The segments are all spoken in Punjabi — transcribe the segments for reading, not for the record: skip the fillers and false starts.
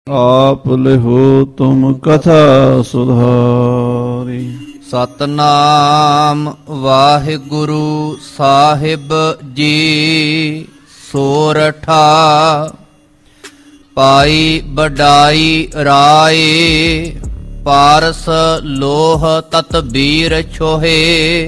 आप लिहो तुम कथा सुधारी। सतनाम वाहिगुरु साहिब जी सोरठा, पाई बड़ाई राय पारस लोह ततबीर छोहे,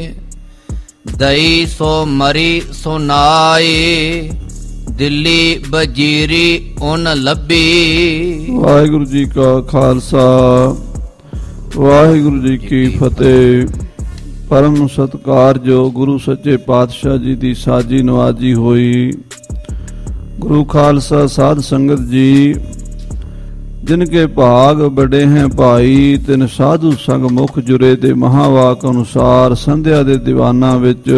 दई सो मरी सुनाए दिल्ली बजीरी उन लभी। वाहिगुरु जी का खालसा वाहिगुरु जी की फतेह। परम सत्कार जो गुरु सच्चे पातशाह जी की साजी नवाजी हुई। गुरु खालसा साध संगत जी, जिनके भाग बड़े हैं भाई, तिन साधु संग मुख जुरे दे महावाक अनुसार संध्या दे दीवाना विच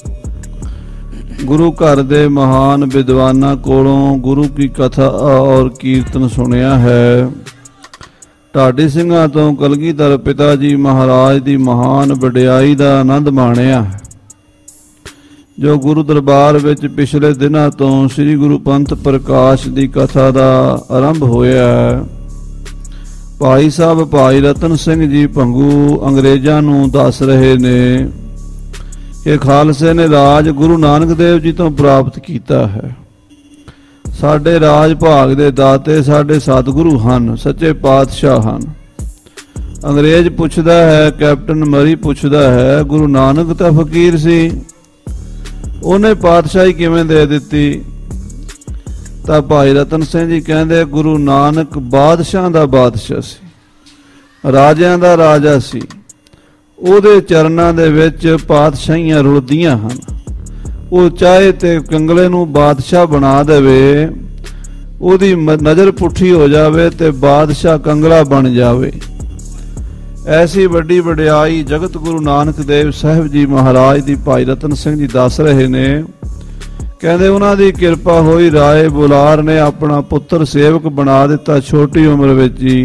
गुरु घर दे महान विद्वाना कोलों गुरु की कथा और कीर्तन सुनिया है। ढाडी ਸਿੰਘਾਂ ਤੋਂ कलगीधर पिता जी महाराज की महान वडियाई का आनंद माणिया है, जो गुरु दरबार विच पिछले दिनों तो श्री गुरु पंथ प्रकाश की कथा का आरंभ होया है। भाई साहब भाई रतन सिंह जी भंगू अंग्रेज़ां नूं दस रहे ने कि खालसे ने राज गुरु नानक देव जी तो प्राप्त किया है। साडे राज भाग दे दाते साडे सतगुरु हन, सच्चे पातशाह हन। अंग्रेज पुछदा है, कैप्टन मरी पुछदा है, गुरु नानक तां फकीर सी, उन्हें पातशाही किवें दे दित्ती? तां भाई रतन सिंह जी कहंदे गुरु नानक बादशाह दा बादशाह सी, राजियां दा राजा सी। ਉਹਦੇ ਚਰਨਾਂ ਦੇ ਵਿੱਚ ਪਾਤਸ਼ਾਹੀਆਂ ਰੁਲਦੀਆਂ ਹਨ। ਉਹ ਚਾਹੇ ਤੇ ਕੰਗਲੇ ਨੂੰ ਬਾਦਸ਼ਾਹ ਬਣਾ ਦੇਵੇ, ਉਹਦੀ ਨਜ਼ਰ ਪੁੱਠੀ ਹੋ ਜਾਵੇ ਤੇ ਬਾਦਸ਼ਾਹ ਕੰਗਲਾ ਬਣ ਜਾਵੇ। ਐਸੀ ਵੱਡੀ ਵਡਿਆਈ ਜਗਤ ਗੁਰੂ ਨਾਨਕ ਦੇਵ ਸਾਹਿਬ ਜੀ ਮਹਾਰਾਜ ਦੀ ਭਾਈ ਰਤਨ ਸਿੰਘ ਜੀ ਦੱਸ ਰਹੇ ਨੇ। ਕਹਿੰਦੇ ਉਹਨਾਂ ਦੀ ਕਿਰਪਾ ਹੋਈ, ਰਾਏ ਬੁਲਾਰ ਨੇ ਆਪਣਾ ਪੁੱਤਰ ਸੇਵਕ ਬਣਾ ਦਿੱਤਾ ਛੋਟੀ ਉਮਰ ਵਿੱਚ ਹੀ।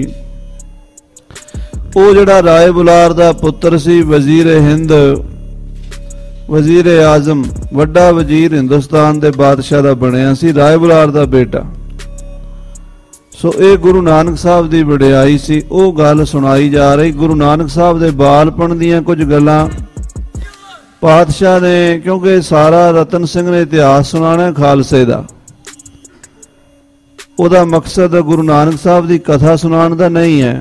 ਉਹ ਜਿਹੜਾ ਰਾਏ ਬੁਲਾਰ ਦਾ ਪੁੱਤਰ ਸੀ, ਵਜ਼ੀਰ ਹਿੰਦ, ਵਜ਼ੀਰ ਆਜ਼ਮ, ਵੱਡਾ ਵਜ਼ੀਰ ਹਿੰਦੁਸਤਾਨ ਦੇ ਬਾਦਸ਼ਾਹ ਦਾ ਬਣਿਆ ਸੀ, ਰਾਏ ਬੁਲਾਰ ਦਾ ਬੇਟਾ। ਸੋ ਇਹ ਗੁਰੂ ਨਾਨਕ ਸਾਹਿਬ ਦੀ ਵਡਿਆਈ ਸੀ। ਉਹ ਗੱਲ ਸੁਣਾਈ ਜਾ ਰਹੀ ਗੁਰੂ ਨਾਨਕ ਸਾਹਿਬ ਦੇ ਬਾਲਪਣ ਦੀਆਂ ਕੁਝ ਗੱਲਾਂ ਪਾਤਸ਼ਾਹ ਨੇ, ਕਿਉਂਕਿ ਸਾਰਾ ਰਤਨ ਸਿੰਘ ਨੇ ਇਤਿਹਾਸ ਸੁਣਾਉਣਾ ਖਾਲਸੇ ਦਾ। ਉਹਦਾ ਮਕਸਦ ਗੁਰੂ ਨਾਨਕ ਸਾਹਿਬ ਦੀ ਕਥਾ ਸੁਣਾਉਣ ਦਾ ਨਹੀਂ ਹੈ।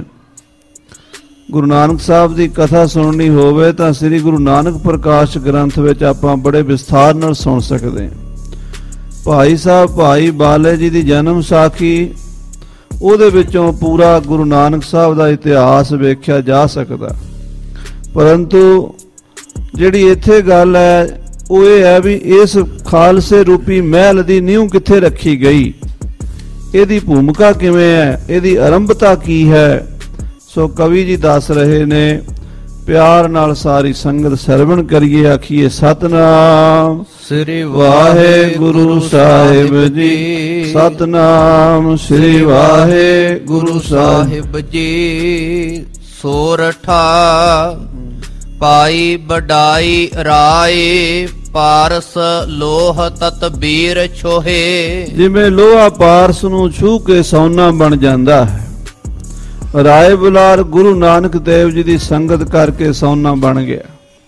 गुरु नानक साहब की कथा सुननी होवे तां श्री गुरु नानक प्रकाश ग्रंथ विच आपां बड़े विस्तार नाल सुन सकते हैं। भाई साहब भाई बाले जी की जन्म साखी, उहदे विचों पूरा गुरु नानक साहब का इतिहास वेख्या जा सकता, परंतु जिहड़ी इत्थे गल है वो ये है भी इस खालसे रूपी महल की नींव कित्थे रखी गई, इहदी भूमिका किवें है, इहदी आरंभता की है। सो कवि जी दस रहे ने, प्यार नाल सारी संगत सरवण करिए, आखिए सतनाम श्री वाहे गुरु साहिब जी, सतनाम श्री वाहे गुरु साहिब जी। सोरठा पाई बड़ाई राय पारस लोह ततबीर छोहे। जिवें लोहा पारस नूं छू के सोना बन जांदा है, राय बुलार गुरु नानक देव जी की संगत करके सोना बन गया।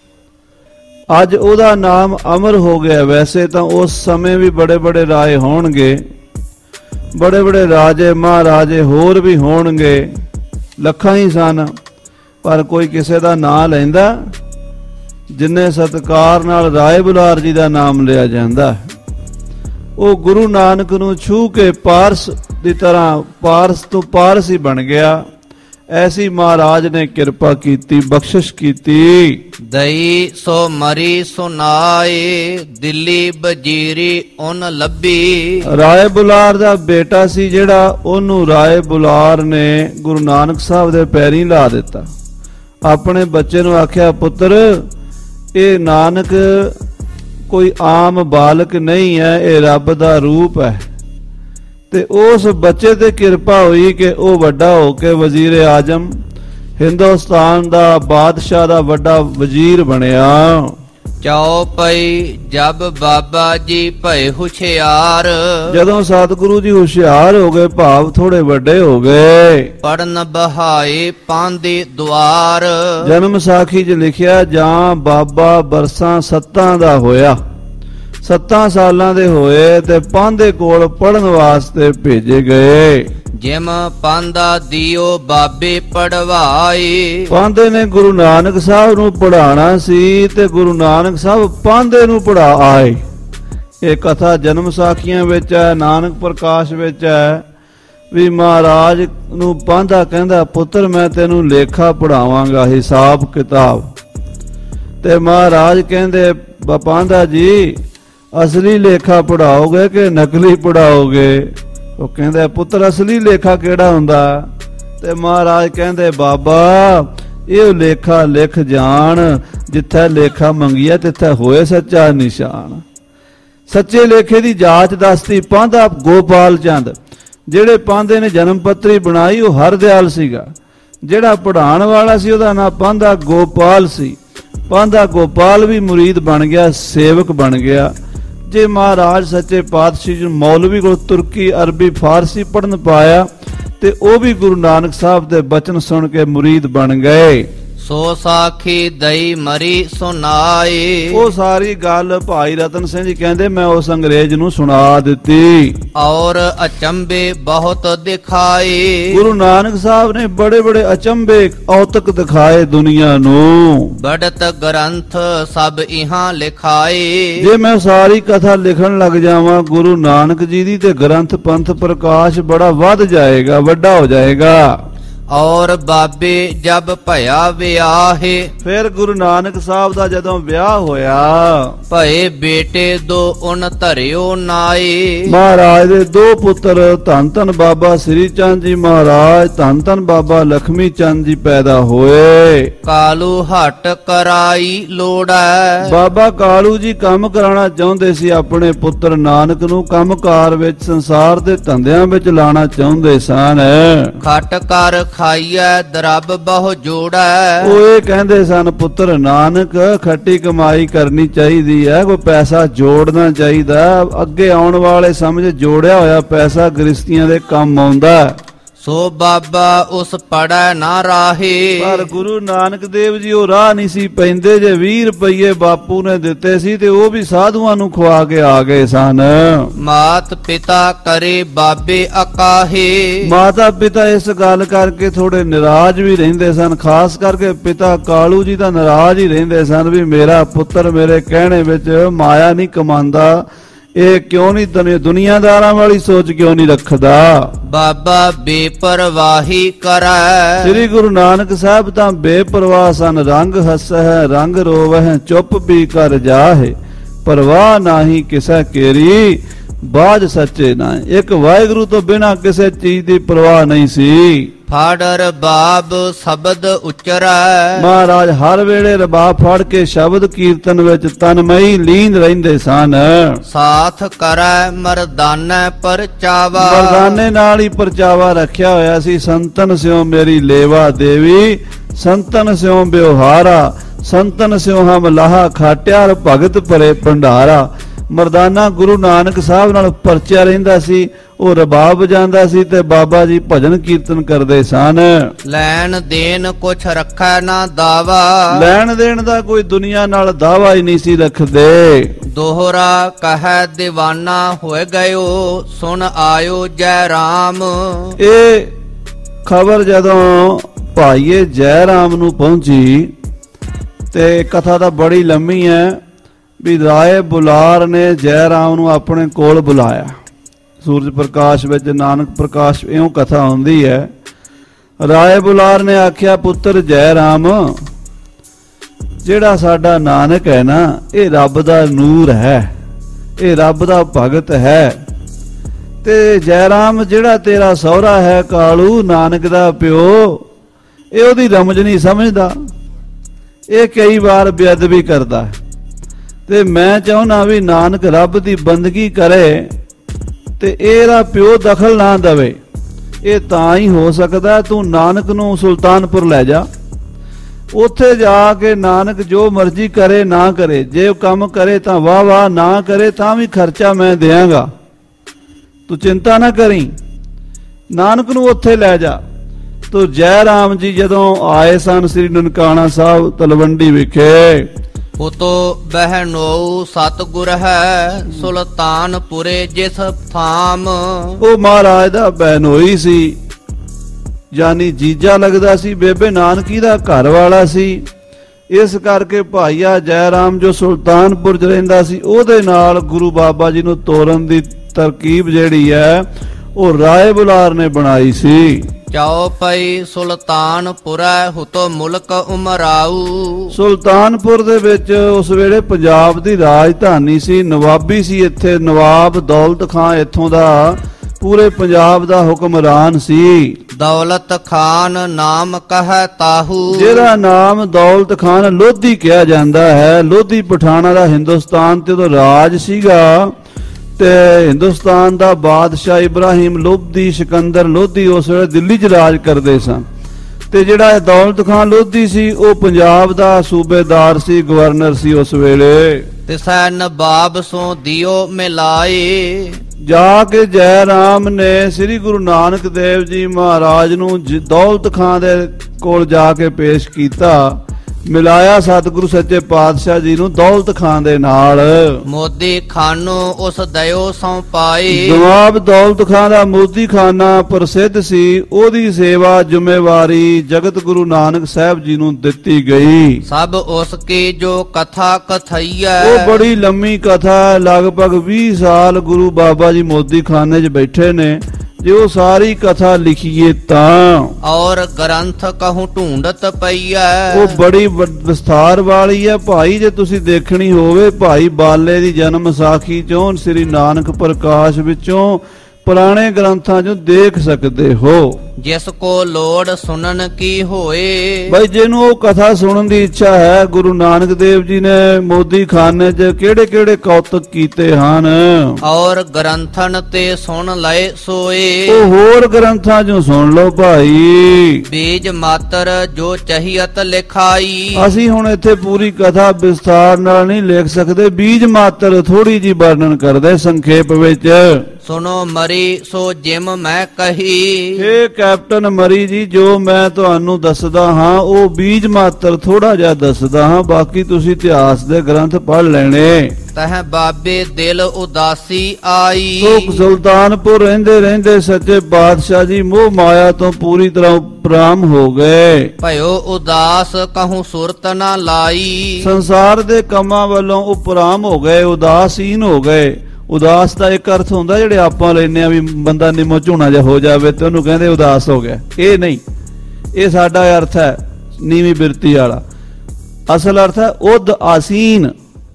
अज ओदा नाम अमर हो गया। वैसे तो उस समय भी बड़े बड़े राय होणगे, बड़े बड़े राजे महाराजे होर भी होणगे, लखां ही सन, पर कोई किसी का नाम लैंदा जिन्ने सत्कार नाल राय बुलार जी का नाम लिया जाता है। वो गुरु नानक नूं छू के पारस की तरह पारस तो पारस ही बन गया। ऐसी महाराज ने कृपा कीती, बख्शिश कीती। दई सो मरी सुनाए दिल्ली बजीरी उन लभी। राय बुलार दा बेटा सी जेड़ा, ओनू राय बुलार ने गुरु नानक साहब दे पैरीं ला दिता। अपने बच्चे नूं आख्या, पुत्र ये नानक कोई आम बालक नहीं है, ये रब दा रूप है। ते उस बच्चे ते किरपा हुई कि वह वड्डा होके वजीर आजम हिंदुस्तान दा बादशाह दा वड्डा वजीर बनया। ਚੌਪਈ ਜਬ ਬਾਬਾ ਜੀ ਭਏ ਹੁਸ਼ਿਆਰ ਜਦੋਂ ਸਤਿਗੁਰੂ ਜੀ ਹੁਸ਼ਿਆਰ ਹੋ ਗਏ, ਭਾਵ ਥੋੜੇ ਵੱਡੇ ਹੋ ਗਏ, ਪੜਨ ਬਹਾਏ ਪਾਂਦੇ ਦੁਆਰ। ਜਨਮ ਸਾਖੀ 'ਚ ਲਿਖਿਆ ਜਾਂ ਬਾਬਾ ਬਰਸਾਂ 7 ਦਾ ਹੋਇਆ, 7 ਸਾਲਾਂ ਦੇ ਹੋਏ ਤੇ ਪਾਂਦੇ ਕੋਲ ਪੜਨ ਵਾਸਤੇ ਭੇਜੇ ਗਏ। ਜਿਮ ਪਾਂਦਾ ਦਿਓ ਬਾਬੇ ਪੜਵਾਏ। ਪਾਂਦੇ ਨੇ ਗੁਰੂ ਨਾਨਕ ਸਾਹਿਬ ਨੂੰ ਪੜਾਉਣਾ ਸੀ ਤੇ ਗੁਰੂ ਨਾਨਕ ਸਾਹਿਬ ਪਾਂਦੇ ਨੂੰ ਪੜਾ ਆਏ। ਇਹ ਕਥਾ ਜਨਮ ਸਾਖੀਆਂ ਵਿੱਚ ਹੈ, ਨਾਨਕ ਪ੍ਰਕਾਸ਼ ਵਿੱਚ ਹੈ ਵੀ ਮਹਾਰਾਜ ਨੂੰ ਪਾਂਦਾ ਕਹਿੰਦਾ, ਪੁੱਤਰ ਮੈਂ ਤੈਨੂੰ ਲੇਖਾ ਪੜਾਵਾਂਗਾ, ਹਿਸਾਬ ਕਿਤਾਬ। ਤੇ ਮਹਾਰਾਜ ਕਹਿੰਦੇ, ਪਾਂਦਾ ਜੀ ਅਸਲੀ ਲੇਖਾ ਪੜਾਓਗੇ ਕਿ ਨਕਲੀ ਪੜਾਓਗੇ? ਉਹ ਕਹਿੰਦਾ, ਪੁੱਤਰ ਅਸਲੀ ਲੇਖਾ ਕਿਹੜਾ ਹੁੰਦਾ? ਤੇ ਮਹਾਰਾਜ ਕਹਿੰਦੇ, ਬਾਬਾ ਇਹ ਲੇਖਾ ਲਿਖ ਜਾਣ, ਜਿੱਥੇ ਲੇਖਾ ਮੰਗਿਆ ਤਿੱਥੇ ਹੋਏ ਸੱਚਾ ਨਿਸ਼ਾਨ। ਸੱਚੇ ਲੇਖੇ ਦੀ ਜਾਂਚ ਦੱਸਦੀ ਪਾਂਦਾ ਗੋਪਾਲ ਚੰਦ। ਜਿਹੜੇ ਪਾਂਦੇ ਨੇ ਜਨਮ ਪੱਤਰੀ ਬਣਾਈ ਉਹ ਹਰਦਿਆਲ ਸੀਗਾ, ਜਿਹੜਾ ਪੜਾਉਣ ਵਾਲਾ ਸੀ ਉਹਦਾ ਨਾਂ ਪਾਂਦਾ ਗੋਪਾਲ ਸੀ। ਪਾਂਦਾ ਗੋਪਾਲ ਵੀ ਮੁਰੀਦ ਬਣ ਗਿਆ, ਸੇਵਕ ਬਣ ਗਿਆ। ਜੇ ਮਹਾਰਾਜ ਸੱਚੇ ਪਾਤਸ਼ਾਹ ਜੀ ਮੌਲਵੀ ਕੋਲ ਤੁਰਕੀ, ਅਰਬੀ, ਫਾਰਸੀ ਪੜਨ ਪਾਇਆ ਤੇ ਉਹ ਵੀ ਗੁਰੂ ਨਾਨਕ ਸਾਹਿਬ ਦੇ ਬਚਨ ਸੁਣ ਕੇ ਮੁਰੀਦ ਬਣ ਗਏ। ਸੋ ਸਾਖੀ ਦਈ ਮਰੀ ਸੁਨਾਏ। ਉਹ ਸਾਰੀ ਗੱਲ ਭਾਈ ਰਤਨ ਸਿੰਘ ਜੀ ਕਹਿੰਦੇ ਮੈਂ ਉਸ ਅੰਗਰੇਜ਼ ਨੂੰ ਸੁਣਾ ਦਿੱਤੀ। ਔਰ ਅਚੰਬੇ ਬਹੁਤ ਦਿਖਾਏ। ਗੁਰੂ ਨਾਨਕ ਸਾਹਿਬ ਨੇ ਬੜੇ ਬੜੇ ਅਚੰਬੇ ਔਤਕ ਦਿਖਾਏ ਦੁਨੀਆ ਨੂੰ। ਬੜਤ ਗ੍ਰੰਥ ਸਭ ਇਹਾਂ ਲਿਖਾਏ। ਜੇ ਮੈਂ ਸਾਰੀ ਕਥਾ ਲਿਖਣ ਲੱਗ ਜਾਵਾਂ ਗੁਰੂ ਨਾਨਕ ਜੀ ਦੀ ਤੇ ਗ੍ਰੰਥ ਪੰਥ ਪ੍ਰਕਾਸ਼ ਬੜਾ ਵੱਧ ਜਾਏਗਾ, ਵੱਡਾ ਹੋ ਜਾਏਗਾ। ਔਰ ਬਾਬੇ ਜਬ ਭਇਆ ਵਿਆਹੇ। ਫਿਰ ਗੁਰੂ ਨਾਨਕ ਸਾਹਿਬ ਦਾ ਜਦੋਂ ਵਿਆਹ ਹੋਇਆ, ਭਏ ਬੇਟੇ ਦੋ ਉਨ ਧਰਿਓ ਨਾਏ। ਮਹਾਰਾਜ ਦੇ 2 ਪੁੱਤਰ ਧੰਨ ਧੰਨ ਬਾਬਾ ਸ੍ਰੀ ਚੰਦ ਜੀ ਮਹਾਰਾਜ, ਧੰਨ ਧੰਨ ਬਾਬਾ ਲਖਮੀ ਚੰਦ ਜੀ ਪੈਦਾ ਹੋਏ। ਕਾਲੂ ਹਟ ਕਰਾਈ ਲੋੜੈ। ਬਾਬਾ ਕਾਲੂ ਜੀ ਕੰਮ ਕਰਾਉਣਾ ਚਾਹੁੰਦੇ ਸੀ ਆਪਣੇ ਪੁੱਤਰ ਨਾਨਕ ਨੂੰ, ਕੰਮਕਾਰ ਵਿੱਚ ਸੰਸਾਰ ਦੇ ਧੰਦਿਆਂ ਵਿੱਚ ਲਾਣਾ ਚਾਹੁੰਦੇ ਸਨ। ਖਟ ਕਰ ਖਾਈਐ ਦਰਬ ਬਹੁ ਜੋੜੈ। ਉਹ ਇਹ ਕਹਿੰਦੇ ਸਨ ਪੁੱਤਰ ਨਾਨਕ ਖੱਟੀ ਕਮਾਈ ਕਰਨੀ ਚਾਹੀਦੀ ਹੈ, ਕੋਈ ਪੈਸਾ ਜੋੜਨਾ ਚਾਹੀਦਾ। ਅੱਗੇ ਆਉਣ ਵਾਲੇ ਸਮਝ ਜੋੜਿਆ ਹੋਇਆ ਪੈਸਾ ਗ੍ਰਸਤੀਆਂ ਦੇ ਕੰਮ ਆਉਂਦਾ। ਸੋ ਬਾਬਾ ਉਸ ਪੜੈ ਨਾ ਰਾਹੇ। ਪਰ ਗੁਰੂ ਨਾਨਕ ਦੇਵ ਜੀ ਉਹ ਰਾਹ ਨਹੀਂ ਸੀ ਪੈਂਦੇ। ਜੇ 20 ਰੁਪਏ ਬਾਪੂ ਨੇ ਦਿੱਤੇ ਸੀ ਤੇ ਉਹ ਵੀ ਸਾਧੂਆਂ ਨੂੰ ਖਵਾ ਕੇ ਆ ਗਏ ਸਨ। ਮਾਤ ਪਿਤਾ ਕਰੇ ਬਾਬੇ ਅਕਾਹੇ। ਮਾਤਾ ਪਿਤਾ ਇਸ ਗੱਲ ਕਰਕੇ ਥੋੜੇ ਨਾਰਾਜ਼ ਵੀ ਰਹਿੰਦੇ ਸਨ, ਖਾਸ ਕਰਕੇ ਪਿਤਾ ਕਾਲੂ ਜੀ ਤਾਂ ਨਾਰਾਜ਼ ਹੀ ਰਹਿੰਦੇ ਸਨ ਵੀ ਮੇਰਾ ਪੁੱਤਰ ਮੇਰੇ ਕਹਿਣੇ ਵਿੱਚ ਮਾਇਆ ਨਹੀਂ ਕਮਾਉਂਦਾ, ਇਹ ਕਿਉਂ ਨਹੀਂ ਦੁਨੀਆਦਾਰਾਂ ਵਾਲੀ ਸੋਚ ਕਿਉਂ ਨਹੀਂ ਰੱਖਦਾ। ਬਾਬਾ ਬੇਪਰਵਾਹੀ ਕਰੈ। ਸ੍ਰੀ ਗੁਰੂ ਨਾਨਕ ਸਾਹਿਬ ਤਾਂ ਬੇਪਰਵਾਹ ਸਨ। ਰੰਗ ਹੱਸਹਿ ਰੰਗ ਰੋਵਹਿ ਚੁੱਪ ਵੀ ਕਰ ਜਾਹੇ, ਪਰਵਾਹ ਨਾਹੀ ਕਿਸੈ ਕੇਰੀ ਬਾਝ ਸੱਚੇ ਨਾ। ਇੱਕ ਵਾਹਿਗੁਰੂ ਤੋਂ ਬਿਨਾਂ ਕਿਸੇ ਚੀਜ਼ ਦੀ ਪਰਵਾਹ ਨਹੀਂ ਸੀ। ਫੜ ਰਬਾਬ ਸ਼ਬਦ ਉਚਰੈ। ਮਹਾਰਾਜ ਹਰ ਵੇਲੇ ਰਬਾਬ ਫੜ ਕੇ ਸ਼ਬਦ ਕੀਰਤਨ ਵਿੱਚ ਤਨਮਈ ਲੀਨ ਰਹਿੰਦੇ ਸਨ। ਸਾਥ ਕਰੈ ਮਰਦਾਨੈ ਪਰਚਾਵਾ। ਮਰਦਾਨੇ ਨਾਲ ਹੀ ਪਰਚਾਵਾ ਰੱਖਿਆ ਹੋਇਆ ਸੀ। ਸੰਤਨ ਸਿਓ ਮੇਰੀ ਲੇਵਾ ਦੇਵੀ, ਸੰਤਨ ਸਿਓ ਬਿਵਹਾਰਾ, ਸੰਤਨ ਸਿਓ ਹਮ ਲਾਹਾ ਖਾਟਿਆਰ ਭਗਤ ਭਰੇ ਭੰਡਾਰਾ। ਮਰਦਾਨਾ ਗੁਰੂ ਨਾਨਕ ਸਾਹਿਬ ਨਾਲ ਪਰਚਿਆ ਰਹਿੰਦਾ ਸੀ। ਉਹ ਰਬਾਬ ਵਜਾਉਂਦਾ ਸੀ ਤੇ ਬਾਬਾ ਜੀ ਭਜਨ ਕੀਰਤਨ ਕਰਦੇ ਸਨ। ਲੈਣ ਦੇਣ ਕੁਛ ਰੱਖੈ ਨਾ ਦਾਵਾ। ਲੈਣ ਦੇਣ ਦਾ ਕੋਈ ਦੁਨੀਆ ਨਾਲ ਦਾਵਾ ਹੀ ਨਹੀਂ ਸੀ ਰੱਖਦੇ। ਦੋਹਰਾ ਕਹੈ ਦੀਵਾਨਾ ਹੋਏ ਗਇਓ, ਸੁਣ ਆਇਓ ਜੈ ਰਾਮ। ਇਹ ਖਬਰ ਜਦੋਂ ਭਾਈਏ ਜੈ ਰਾਮ ਨੂੰ ਪਹੁੰਚੀ ਤੇ ਕਥਾ ਤਾਂ ਬੜੀ ਲੰਮੀ ਹੈ ਵੀ ਰਾਏ ਬੁਲਾਰ ਨੇ ਜੈ ਰਾਮ ਨੂੰ ਆਪਣੇ ਕੋਲ ਬੁਲਾਇਆ। ਸੂਰਜ ਪ੍ਰਕਾਸ਼ ਵਿੱਚ ਨਾਨਕ ਪ੍ਰਕਾਸ਼ ਇਉਂ ਕਥਾ ਹੁੰਦੀ ਹੈ। ਰਾਏ ਬੁਲਾਰ ਨੇ ਆਖਿਆ ਪੁੱਤਰ ਜੈ ਰਾਮ, ਜਿਹੜਾ ਸਾਡਾ ਨਾਨਕ ਹੈ ਨਾ ਇਹ ਰੱਬ ਦਾ ਨੂਰ ਹੈ, ਇਹ ਰੱਬ ਦਾ ਭਗਤ ਹੈ। ਤੇ ਜੈ ਰਾਮ ਜਿਹੜਾ ਤੇਰਾ ਸਹੁਰਾ ਹੈ ਕਾਲੂ ਨਾਨਕ ਦਾ ਪਿਓ, ਇਹ ਉਹਦੀ ਰਮਜ ਨਹੀਂ ਸਮਝਦਾ, ਇਹ ਕਈ ਵਾਰ ਬੇਅਦਬੀ ਕਰਦਾ। ਤੇ ਮੈਂ ਚਾਹੁੰਦਾ ਵੀ ਨਾਨਕ ਰੱਬ ਦੀ ਬੰਦਗੀ ਕਰੇ ਤੇ ਇਹਦਾ ਪਿਓ ਦਖਲ ਨਾ ਦੇਵੇ। ਇਹ ਤਾਂ ਹੀ ਹੋ ਸਕਦਾ ਤੂੰ ਨਾਨਕ ਨੂੰ ਸੁਲਤਾਨਪੁਰ ਲੈ ਜਾ। ਉੱਥੇ ਜਾ ਕੇ ਨਾਨਕ ਜੋ ਮਰਜ਼ੀ ਕਰੇ ਨਾ ਕਰੇ, ਜੇ ਉਹ ਕੰਮ ਕਰੇ ਤਾਂ ਵਾਹ ਵਾਹ, ਨਾ ਕਰੇ ਤਾਂ ਵੀ ਖਰਚਾ ਮੈਂ ਦਿਆਂਗਾ, ਤੂੰ ਚਿੰਤਾ ਨਾ ਕਰੀ। ਨਾਨਕ ਨੂੰ ਉੱਥੇ ਲੈ ਜਾ। ਤੋ ਜੈ ਰਾਮ ਜੀ ਜਦੋਂ ਆਏ ਸਨ ਸ੍ਰੀ ਨਨਕਾਣਾ ਸਾਹਿਬ ਤਲਵੰਡੀ ਵਿਖੇ, ਉਤੋ ਬਹਿਨੋ ਸਤਿਗੁਰ ਹੈ ਸੁਲਤਾਨਪੁਰੇ ਜਿਸ ਥਾਮ। ਉਹ ਮਹਾਰਾਜ ਦਾ ਬਹਿਨੋਈ ਸੀ, ਯਾਨੀ ਜੀਜਾ ਲੱਗਦਾ ਸੀ, ਬੇਬੇ ਨਾਨਕੀ ਦਾ ਘਰ ਵਾਲਾ ਸੀ। ਇਸ ਕਰਕੇ ਭਾਈਆ ਜੈ ਰਾਮ ਜੋ ਸੁਲਤਾਨਪੁਰ 'ਚ ਰਹਿੰਦਾ ਸੀ, ਉਹਦੇ ਨਾਲ ਗੁਰੂ ਬਾਬਾ ਜੀ ਨੂੰ ਤੋਰਨ ਦੀ ਤਰਕੀਬ ਜਿਹੜੀ ਹੈ ਉਹ ਰਾਏ ਬੁਲਾਰ ਨੇ ਬਣਾਈ ਸੀ। ਚਾਉ ਪਈ ਸੁਲਤਾਨਪੁਰੈ ਹੁਤੋ ਮੁਲਕ ਉਮਰਾਊ। ਸੁਲਤਾਨਪੁਰ ਦੇ ਵਿੱਚ ਉਸ ਵੇਲੇ ਪੰਜਾਬ ਦੀ ਰਾਜਧਾਨੀ ਸੀ, ਨਵਾਬੀ ਸੀ ਇੱਥੇ। ਨਵਾਬ ਦੌਲਤ ਖਾਨ ਇੱਥੋਂ ਦਾ ਪੂਰੇ ਪੰਜਾਬ ਦਾ ਹੁਕਮਰਾਨ ਸੀ। ਦੌਲਤ ਖਾਨ ਨਾਮ ਕਹੈ ਤਾਹੂ। ਜਿਹਦਾ ਨਾਮ ਦੌਲਤ ਖਾਨ ਲੋਧੀ ਕਿਹਾ ਜਾਂਦਾ ਹੈ। ਲੋਧੀ ਪਠਾਣਾ ਦਾ ਹਿੰਦੁਸਤਾਨ ਤੇ ਉਦੋਂ ਰਾਜ ਸੀਗਾ, ਤੇ ਹਿੰਦੁਸਤਾਨ ਦਾ ਬਾਦਸ਼ਾਹ ਇਬਰਾਹਿਮ ਲੋਧੀ, ਸਿਕੰਦਰ ਲੋਧੀ ਉਸ ਵੇਲੇ ਦਿੱਲੀ 'ਚ ਰਾਜ ਕਰਦੇ ਸਨ। ਤੇ ਜਿਹੜਾ ਦੌਲਤ ਖਾਨ ਲੋਧੀ ਸੀ ਉਹ ਪੰਜਾਬ ਦਾ ਸੂਬੇਦਾਰ ਸੀ, ਗਵਰਨਰ ਸੀ ਉਸ ਵੇਲੇ। ਤਿਸੈ ਨਵਾਬ ਸੋ ਦਿਓ ਮਿਲਾਏ। ਜਾ ਕੇ ਜੈ ਰਾਮ ਨੇ ਸ੍ਰੀ ਗੁਰੂ ਨਾਨਕ ਦੇਵ ਜੀ ਮਹਾਰਾਜ ਨੂੰ ਦੌਲਤ ਖਾਨ ਦੇ ਕੋਲ ਜਾ ਕੇ ਪੇਸ਼ ਕੀਤਾ, ਮਿਲਾਇਆ ਸਤਿਗੁਰੂ ਸੱਚੇ ਪਾਤਸ਼ਾਹ ਜੀ ਨੂੰ ਦੌਲਤ ਖਾਨ ਦੇ ਨਾਲ। ਮੋਦੀ ਖਾਨੋ ਉਸ ਦਇਓ ਸੌ ਪਾਏ। ਨਵਾਬ ਦੌਲਤ ਖਾਨ ਦਾ ਮੋਦੀ ਖਾਨਾ ਪ੍ਰਸਿੱਧ ਸੀ, ਉਹਦੀ ਸੇਵਾ ਜ਼ਿੰਮੇਵਾਰੀ ਜਗਤ ਗੁਰੂ ਨਾਨਕ ਸਾਹਿਬ ਜੀ ਨੂੰ ਦਿੱਤੀ ਗਈ। ਸਭ ਉਸ ਕੀ ਜੋ ਕਥਾ ਕਥਈਐ। ਉਹ ਬੜੀ ਲੰਮੀ ਕਥਾ, ਲਗਭਗ 20 ਸਾਲ ਗੁਰੂ ਬਾਬਾ ਜੀ ਮੋਦੀ ਖਾਨੇ 'ਚ ਬੈਠੇ ਨੇ। ਜੇ ਉਹ ਸਾਰੀ ਕਥਾ ਲਿਖੀਏ ਤਾਂ ਔਰ ਗ੍ਰੰਥ ਕਹੂੰ ਢੂੰਡਤ ਪਈਐ। ਉਹ ਬੜੀ ਵਿਸਥਾਰ ਵਾਲੀ ਹੈ ਭਾਈ। ਜੇ ਤੁਸੀਂ ਦੇਖਣੀ ਹੋਵੇ ਭਾਈ ਬਾਲੇ ਦੀ ਜਨਮ ਸਾਖੀ ਚੋਂ, ਸ੍ਰੀ ਨਾਨਕ ਪ੍ਰਕਾਸ਼ ਵਿੱਚੋਂ, ਪੁਰਾਣੇ ਗ੍ਰੰਥਾਂ ਚੋਂ ਦੇਖ ਸਕਦੇ ਹੋ। ਜਿਸ ਕੋ ਲੋੜ ਸੁਣਨ ਕੀ ਹੋਏ। ਭਾਈ ਜਿਹਨੂੰ ਉਹ ਕਥਾ ਸੁਣਨ ਦੀ ਇੱਛਾ ਹੈ, ਗੁਰੂ ਨਾਨਕ ਦੇਵ ਜੀ ਨੇ ਮੋਦੀ ਖਾਨੇ 'ਚ ਕਿਹੜੇ ਕਿਹੜੇ ਕੌਤਕ ਕੀਤੇ ਹਨ, ਔਰ ਗ੍ਰੰਥਨ ਤੇ ਸੁਣ ਲਏ ਸੋਏ। ਉਹ ਹੋਰ ਗ੍ਰੰਥਾਂ 'ਚੋਂ ਸੁਣ ਲਓ ਭਾਈ। ਬੀਜ ਮਾਤਰ ਜੋ ਚਹੀਅਤ ਲਿਖਾਈ। ਅਸੀਂ ਹੁਣ ਇੱਥੇ ਪੂਰੀ ਕਥਾ ਵਿਸਥਾਰ ਨਾਲ ਨਹੀਂ ਲਿਖ ਸਕਦੇ, ਬੀਜ ਮਾਤਰ ਥੋੜੀ ਜੀ ਵਰਣਨ ਕਰਦੇ ਸੰਖੇਪ ਵਿੱਚ। ਸੁਨੋ ਮਰੀ ਸੋ ਜਿਮ ਮੈਂ ਕਹੀ। ਇਹ ਕੈਪਟਨ ਮਰੀ ਜੀ ਜੋ ਮੈਂ ਤੁਹਾਨੂੰ ਦੱਸਦਾ ਹਾਂ ਉਹ ਬੀਜ ਮਾਤਰ ਥੋੜਾ ਜਿਹਾ ਦੱਸਦਾ ਹਾਂ, ਬਾਕੀ ਤੁਸੀਂ ਇਤਿਹਾਸ ਦੇ ਗ੍ਰੰਥ ਪੜ੍ਹ ਲੈਣੇ। ਤਹ ਬਾਬੇ ਦਿਲ ਉਦਾਸੀ ਆਈ। ਸੋ ਸੁਲਤਾਨਪੁਰ ਰਹਿੰਦੇ ਰਹਿੰਦੇ ਸੱਚੇ ਬਾਦਸ਼ਾਹ ਜੀ ਮੋਹ ਮਾਇਆ ਤੋਂ ਪੂਰੀ ਤਰ੍ਹਾਂ ਉਪਰਾਮ ਹੋ ਗਏ। ਭਇਓ ਉਦਾਸ ਕਹੂੰ ਸੁਰਤ ਨਾ ਲਾਈ। ਸੰਸਾਰ ਦੇ ਕੰਮਾਂ ਵੱਲੋਂ ਉਪਰਾਮ ਹੋ ਗਏ, ਉਦਾਸੀਨ ਹੋ ਗਏ। ਉਦਾਸ ਦਾ ਇੱਕ ਅਰਥ ਹੁੰਦਾ ਜਿਹੜੇ ਆਪਾਂ ਲੈਨੇ ਆ ਵੀ ਬੰਦਾ ਨਿੰਮੋ ਝੂਣਾ ਜਿਹਾ ਹੋ ਜਾਵੇ ਤੇ ਉਹਨੂੰ ਕਹਿੰਦੇ ਉਦਾਸ ਹੋ ਗਿਆ। ਇਹ ਨਹੀਂ, ਇਹ ਸਾਡਾ ਅਰਥ ਹੈ ਨੀਵੀਂ ਬਿਰਤੀ ਵਾਲਾ। ਅਸਲ ਅਰਥ ਹੈ ਉਦ ਆਸੀਨ।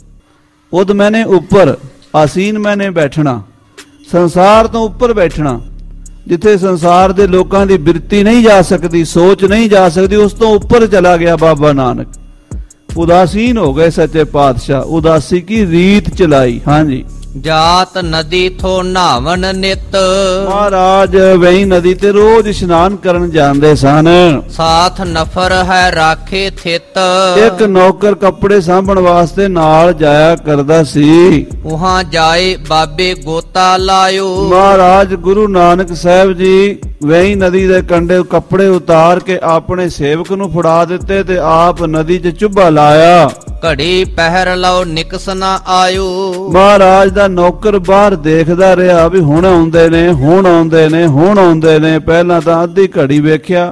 ਉਦ ਮੈਨੇ ਉੱਪਰ, ਆਸੀਨ ਮੈਨੇ ਬੈਠਣਾ, ਸੰਸਾਰ ਤੋਂ ਉੱਪਰ ਬੈਠਣਾ। ਜਿੱਥੇ ਸੰਸਾਰ ਦੇ ਲੋਕਾਂ ਦੀ ਬਿਰਤੀ ਨਹੀਂ ਜਾ ਸਕਦੀ, ਸੋਚ ਨਹੀਂ ਜਾ ਸਕਦੀ, ਉਸ ਤੋਂ ਉੱਪਰ ਚਲਾ ਗਿਆ ਬਾਬਾ ਨਾਨਕ। ਉਦਾਸੀਨ ਹੋ ਗਏ ਸੱਚੇ ਪਾਤਸ਼ਾਹ, ਉਦਾਸੀ ਕੀ ਰੀਤ ਚਲਾਈ। ਹਾਂਜੀ। ਜਾਤ ਨਦੀ ਥੋ ਨਾਵਨ ਨਿਤ। ਮਹਾਰਾਜ ਵਹੀਂ ਨਦੀ ਤੇ ਰੋਜ਼ ਇਸ਼ਨਾਨ ਕਰਨ ਜਾਂਦੇ ਸਨ। ਸਾਥ ਨਫਰ ਹੈ ਰਾਖੇ ਥਿਤ। ਇੱਕ ਨੌਕਰ ਕੱਪੜੇ ਸਾਂਭਣ ਵਾਸਤੇ ਨਾਲ ਜਾਇਆ ਕਰਦਾ ਸੀ। ਉਹਾਂ ਜਾਏ ਬਾਬੇ ਗੋਤਾ ਲਾਇਓ। ਮਹਾਰਾਜ ਗੁਰੂ ਨਾਨਕ ਸਾਹਿਬ ਜੀ ਵਹੀਂ ਨਦੀ ਦੇ ਕੰਢੇ ਕੱਪੜੇ ਉਤਾਰ ਕੇ ਆਪਣੇ ਸੇਵਕ ਨੂੰ ਫੜਾ ਦਿੱਤੇ ਤੇ ਆਪ ਨਦੀ 'ਚ ਚੁੱਭਾ ਲਾਇਆ। ਘੜੀ ਪਹਿਰ ਲਓ ਨਿਕਸ ਨਾ ਆਇਓ। ਮਹਾਰਾਜ ਦਾ ਨੌਕਰ ਬਾਹਰ ਦੇਖਦਾ ਰਿਹਾ ਵੀ ਹੁਣ ਆਉਂਦੇ ਨੇ, ਹੁਣ ਆਉਂਦੇ ਨੇ, ਹੁਣ ਆਉਂਦੇ ਨੇ। ਪਹਿਲਾਂ ਤਾਂ ਅੱਧੀ ਘੜੀ ਵੇਖਿਆ,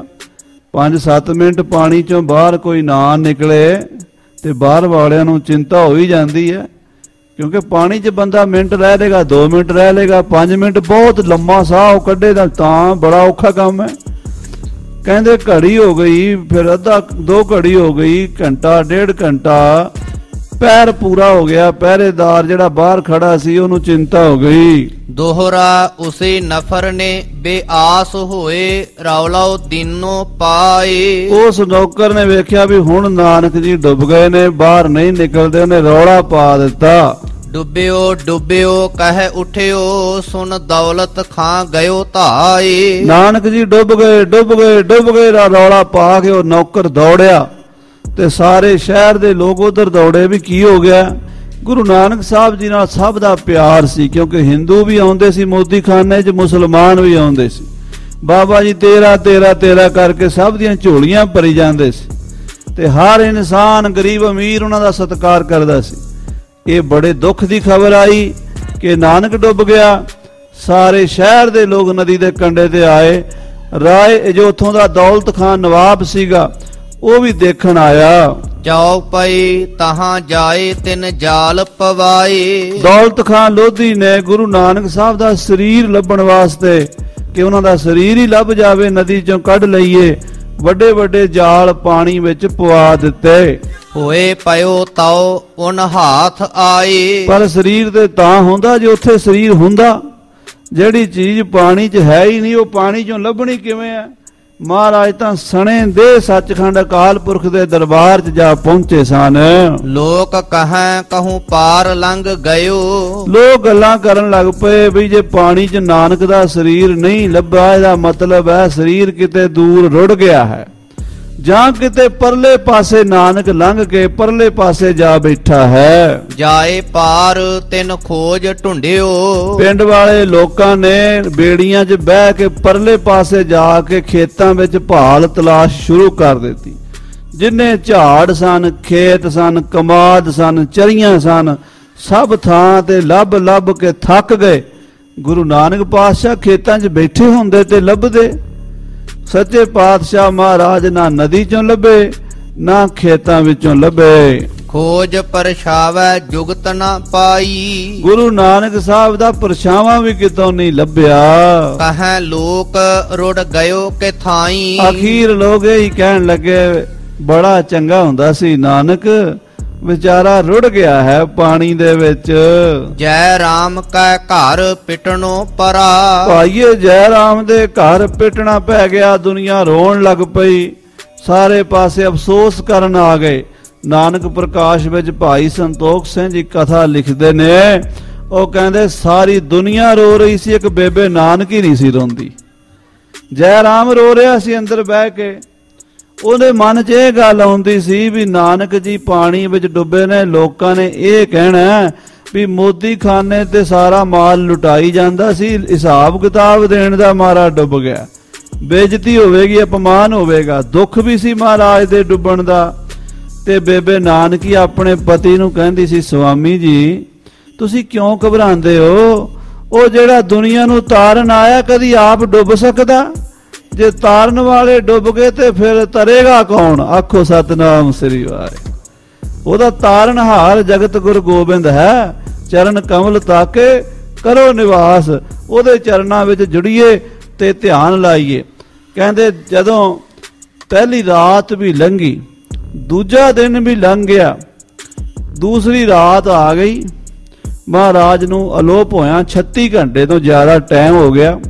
5-7 ਮਿੰਟ ਪਾਣੀ ਚੋਂ ਬਾਹਰ ਕੋਈ ਨਾ ਨਿਕਲੇ ਤੇ ਬਾਹਰ ਵਾਲਿਆਂ ਨੂੰ ਚਿੰਤਾ ਹੋ ਹੀ ਜਾਂਦੀ ਹੈ, ਕਿਉਂਕਿ ਪਾਣੀ 'ਚ ਬੰਦਾ ਮਿੰਟ ਰਹਿ ਲੇਗਾ, 2 ਮਿੰਟ ਰਹਿ ਲੇਗਾ, 5 ਮਿੰਟ ਬਹੁਤ ਲੰਮਾ ਸਾਹ ਉਹ ਕੱਢੇ ਤਾਂ ਬੜਾ ਔਖਾ ਕੰਮ ਹੈ। ਕਹਿੰਦੇ ਘੜੀ ਹੋ ਗਈ, ਫਿਰ ਅੱਧਾ 2 ਘੜੀ ਹੋ ਗਈ, ਘੰਟਾ 1.5 ਘੰਟਾ, ਪੈਰ ਪੂਰਾ ਹੋ ਗਿਆ। ਪਹਿਰੇਦਾਰ ਜਿਹੜਾ ਬਾਹਰ ਖੜਾ ਸੀ ਉਹਨੂੰ ਚਿੰਤਾ ਹੋ ਗਈ। ਦੋਹਰਾ ਉਸੇ ਨਫਰ ਨੇ ਬੇਆਸ ਹੋਏ ਰੌਲਾਓ ਦਿਨੋਂ ਪਾਏ। ਉਸ ਨੌਕਰ ਨੇ ਵੇਖਿਆ ਵੀ ਹੁਣ ਨਾਨਕ ਜੀ ਡੁੱਬ ਗਏ ਨੇ, ਬਾਹਰ ਨਹੀਂ ਨਿਕਲਦੇ, ਉਹਨੇ ਰੌਲਾ ਪਾ ਦਿੱਤਾ। ਡੁੱਬਿਓ ਡੁੱਬਿਓ ਕਹਿ ਉਠਿਓ ਸੁਨ ਦੌਲਤ ਖਾਂ ਗਇਓ ਧਾਏ। ਨਾਨਕ ਜੀ ਡੁੱਬ ਗਏ, ਡੁੱਬ ਗਏ, ਡੁੱਬ ਗਏ ਦਾ ਰੌਲਾ ਪਾ ਕੇ ਉਹ ਨੌਕਰ ਦੌੜਿਆ ਤੇ ਸਾਰੇ ਸ਼ਹਿਰ ਦੇ ਲੋਕ ਉਧਰ ਦੌੜੇ ਵੀ ਕੀ ਹੋ ਗਿਆ। ਗੁਰੂ ਨਾਨਕ ਸਾਹਿਬ ਜੀ ਨਾਲ ਸਭ ਦਾ ਪਿਆਰ ਸੀ, ਕਿਉਂਕਿ ਹਿੰਦੂ ਵੀ ਆਉਂਦੇ ਸੀ ਮੋਦੀ ਖਾਨੇ 'ਚ, ਮੁਸਲਮਾਨ ਵੀ ਆਉਂਦੇ ਸੀ। ਬਾਬਾ ਜੀ 13 13 13 ਕਰਕੇ ਸਭ ਦੀਆਂ ਝੋਲੀਆਂ ਭਰੀ ਜਾਂਦੇ ਸੀ ਤੇ ਹਰ ਇਨਸਾਨ ਗਰੀਬ ਅਮੀਰ ਉਹਨਾਂ ਦਾ ਸਤਿਕਾਰ ਕਰਦਾ ਸੀ। ਇਹ ਬੜੇ ਦੁੱਖ ਦੀ ਖਬਰ ਆਈ ਕਿ ਨਾਨਕ ਡੁੱਬ ਗਿਆ। ਸਾਰੇ ਸ਼ਹਿਰ ਦੇ ਲੋਕ ਨਦੀ ਦੇ ਕੰਢੇ ਤੇ ਆਏ। ਰਾਏ ਜੋ ਉੱਥੋਂ ਦਾ ਦੌਲਤ ਖਾਨ ਨਵਾਬ ਸੀਗਾ ਉਹ ਵੀ ਦੇਖਣ ਆਇਆ। ਚੌਪਈ ਤਹਾਂ ਜਾਏ ਤਿਨ ਜਾਲ ਪਵਾਏ। ਦੌਲਤ ਖਾਨ ਲੋਧੀ ਨੇ ਗੁਰੂ ਨਾਨਕ ਸਾਹਿਬ ਦਾ ਸਰੀਰ ਲੱਭਣ ਵਾਸਤੇ ਕਿ ਉਹਨਾਂ ਦਾ ਸਰੀਰ ਹੀ ਲੱਭ ਜਾਵੇ, ਨਦੀ ਚੋਂ ਕੱਢ ਲਈਏ, ਵੱਡੇ ਵੱਡੇ ਜਾਲ ਪਾਣੀ ਵਿੱਚ ਪਵਾ ਦਿੱਤੇ। ਹੋਏ ਪਇਓ ਤਾਓ ਉਨ ਹਾਥ ਆਏ। ਪਰ ਸਰੀਰ ਤੇ ਤਾਂ ਹੁੰਦਾ ਜੇ ਉੱਥੇ ਸਰੀਰ ਹੁੰਦਾ। ਜਿਹੜੀ ਚੀਜ਼ ਪਾਣੀ 'ਚ ਹੈ ਹੀ ਨਹੀਂ ਉਹ ਪਾਣੀ 'ਚੋਂ ਲੱਭਣੀ ਕਿਵੇਂ ਹੈ। ਮਹਾਰਾਜ ਤਾਂ ਸਣੇ ਦੇ ਸੱਚਖੰਡ ਅਕਾਲ ਪੁਰਖ ਦੇ ਦਰਬਾਰ 'ਚ ਜਾ ਪਹੁੰਚੇ ਸਨ। ਲੋਕ ਕਹਾਂ ਕਹੂੰ ਪਾਰ ਲੰਘ ਗਇਓ। ਲੋਕ ਗੱਲਾਂ ਕਰਨ ਲੱਗ ਪਏ ਵੀ ਜੇ ਪਾਣੀ 'ਚ ਨਾਨਕ ਦਾ ਸਰੀਰ ਨਹੀਂ ਲੱਭਾ ਇਹਦਾ ਮਤਲਬ ਹੈ ਸਰੀਰ ਕਿਤੇ ਦੂਰ ਰੁੜ ਗਿਆ ਹੈ, ਜਾਂ ਕਿਤੇ ਪਰਲੇ ਪਾਸੇ ਨਾਨਕ ਲੰਘ ਕੇ ਪਰਲੇ ਪਾਸੇ ਜਾ ਬੈਠਾ ਹੈ। ਜਾਏ ਪਾਰ ਤਿਨ ਖੋਜ ਢੂੰਡਿਓ। ਪਿੰਡ ਵਾਲੇ ਲੋਕਾਂ ਨੇ ਬੇੜੀਆਂ 'ਚ ਬਹਿ ਕੇ ਪਰਲੇ ਪਾਸੇ ਜਾ ਕੇ ਖੇਤਾਂ ਵਿੱਚ ਭਾਲ ਤਲਾਸ਼ ਸ਼ੁਰੂ ਕਰ ਦਿੱਤੀ। ਜਿੰਨੇ ਝਾੜ ਸਨ, ਖੇਤ ਸਨ, ਕਮਾਦ ਸਨ, ਚਰੀਆਂ ਸਨ, ਸਭ ਥਾਂ ਤੇ ਲੱਭ ਲੱਭ ਕੇ ਥੱਕ ਗਏ। ਗੁਰੂ ਨਾਨਕ ਪਾਤਸ਼ਾਹ ਖੇਤਾਂ 'ਚ ਬੈਠੇ ਹੁੰਦੇ ਤੇ ਲੱਭਦੇ। ਸੱਚੇ ਪਾਤਸ਼ਾਹ ਮਹਾਰਾਜ ਨਾ ਨਦੀ ਚੋਂ ਲੱਭੇ ਨਾ ਖੇਤਾਂ ਵਿੱਚੋਂ ਲੱਭੇ। ਖੋਜ ਪਰਛਾਵੈ ਜੁਗਤ ਨਾ ਪਾਈ। ਗੁਰੂ ਨਾਨਕ ਸਾਹਿਬ ਦਾ ਪਰਛਾਵਾਂ ਵੀ ਕਿਤੋਂ ਨਹੀਂ ਲੱਭਿਆ। ਕਹੈ ਲੋਕ ਰੁੜ ਗਇਓ ਕਿ ਥਾਈ। ਅਖੀਰ ਲੋਕ ਇਹੀ ਕਹਿਣ ਲੱਗੇ ਬੜਾ ਚੰਗਾ ਹੁੰਦਾ ਸੀ ਨਾਨਕ, ਵਿਚਾਰਾ ਰੁੜ ਗਿਆ ਹੈ ਪਾਣੀ ਦੇ ਵਿੱਚ। ਜੈ ਰਾਮ ਕੈ ਘਰ ਪਿਟਣੋ ਪਰਾ। ਭਾਈਏ ਜੈ ਰਾਮ ਦੇ ਘਰ ਪਿਟਣਾ ਪੈ ਗਿਆ। ਦੁਨੀਆ ਰੋਣ ਲੱਗ ਪਈ, ਸਾਰੇ ਪਾਸੇ ਅਫਸੋਸ ਕਰਨ ਆ ਗਏ। ਨਾਨਕ ਪ੍ਰਕਾਸ਼ ਵਿੱਚ ਭਾਈ ਸੰਤੋਖ ਸਿੰਘ ਜੀ ਕਥਾ ਲਿਖਦੇ ਨੇ, ਉਹ ਕਹਿੰਦੇ ਸਾਰੀ ਦੁਨੀਆ ਰੋ ਰਹੀ ਸੀ, ਇੱਕ ਬੇਬੇ ਨਾਨਕ ਹੀ ਨਹੀਂ ਸੀ ਰੋਂਦੀ। ਜੈ ਰਾਮ ਰੋ ਰਿਹਾ ਸੀ ਅੰਦਰ ਬਹਿ ਕੇ। ਉਹਦੇ ਮਨ 'ਚ ਇਹ ਗੱਲ ਆਉਂਦੀ ਸੀ ਵੀ ਨਾਨਕ ਜੀ ਪਾਣੀ ਵਿੱਚ ਡੁੱਬੇ ਨੇ, ਲੋਕਾਂ ਨੇ ਇਹ ਕਹਿਣਾ ਵੀ ਮੋਦੀ ਖਾਨੇ ਤੇ ਸਾਰਾ ਮਾਲ ਲੁਟਾਈ ਜਾਂਦਾ ਸੀ, ਹਿਸਾਬ ਕਿਤਾਬ ਦੇਣ ਦਾ ਮਾਰਾ ਡੁੱਬ ਗਿਆ। ਬੇਇੱਜ਼ਤੀ ਹੋਵੇਗੀ, ਅਪਮਾਨ ਹੋਵੇਗਾ। ਦੁੱਖ ਵੀ ਸੀ ਮਹਾਰਾਜ ਦੇ ਡੁੱਬਣ ਦਾ। ਤੇ ਬੇਬੇ ਨਾਨਕੀ ਆਪਣੇ ਪਤੀ ਨੂੰ ਕਹਿੰਦੀ ਸੀ, ਸਵਾਮੀ ਜੀ ਤੁਸੀਂ ਕਿਉਂ ਘਬਰਾਉਂਦੇ ਹੋ? ਉਹ ਜਿਹੜਾ ਦੁਨੀਆ ਨੂੰ ਤਾਰਨ ਆਇਆ ਕਦੀ ਆਪ ਡੁੱਬ ਸਕਦਾ? ਜੇ ਤਾਰਨ ਵਾਲੇ ਡੁੱਬ ਗਏ ਤੇ ਫਿਰ ਤਰੇਗਾ ਕੌਣ? ਆਖੋ ਸਤਨਾਮ ਸ੍ਰੀ ਵਾਹਿਗੁਰੂ। ਉਹਦਾ ਤਾਰਨਹਾਰ ਜਗਤ ਗੁਰੂ ਗੋਬਿੰਦ ਹੈ। ਚਰਨ ਕਮਲ ਤਾਕੇ ਕਰੋ ਨਿਵਾਸ। ਉਹਦੇ ਚਰਨਾਂ ਵਿੱਚ ਜੁੜੀਏ ਤੇ ਧਿਆਨ ਲਾਈਏ। ਕਹਿੰਦੇ ਜਦੋਂ ਪਹਿਲੀ ਰਾਤ ਵੀ ਲੰਘੀ, ਦੂਜਾ ਦਿਨ ਵੀ ਲੰਘ ਗਿਆ, ਦੂਸਰੀ ਰਾਤ ਆ ਗਈ। ਮਹਾਰਾਜ ਨੂੰ ਅਲੋਪ ਹੋਇਆ 36 ਘੰਟੇ ਤੋਂ ਜ਼ਿਆਦਾ ਟਾਈਮ ਹੋ ਗਿਆ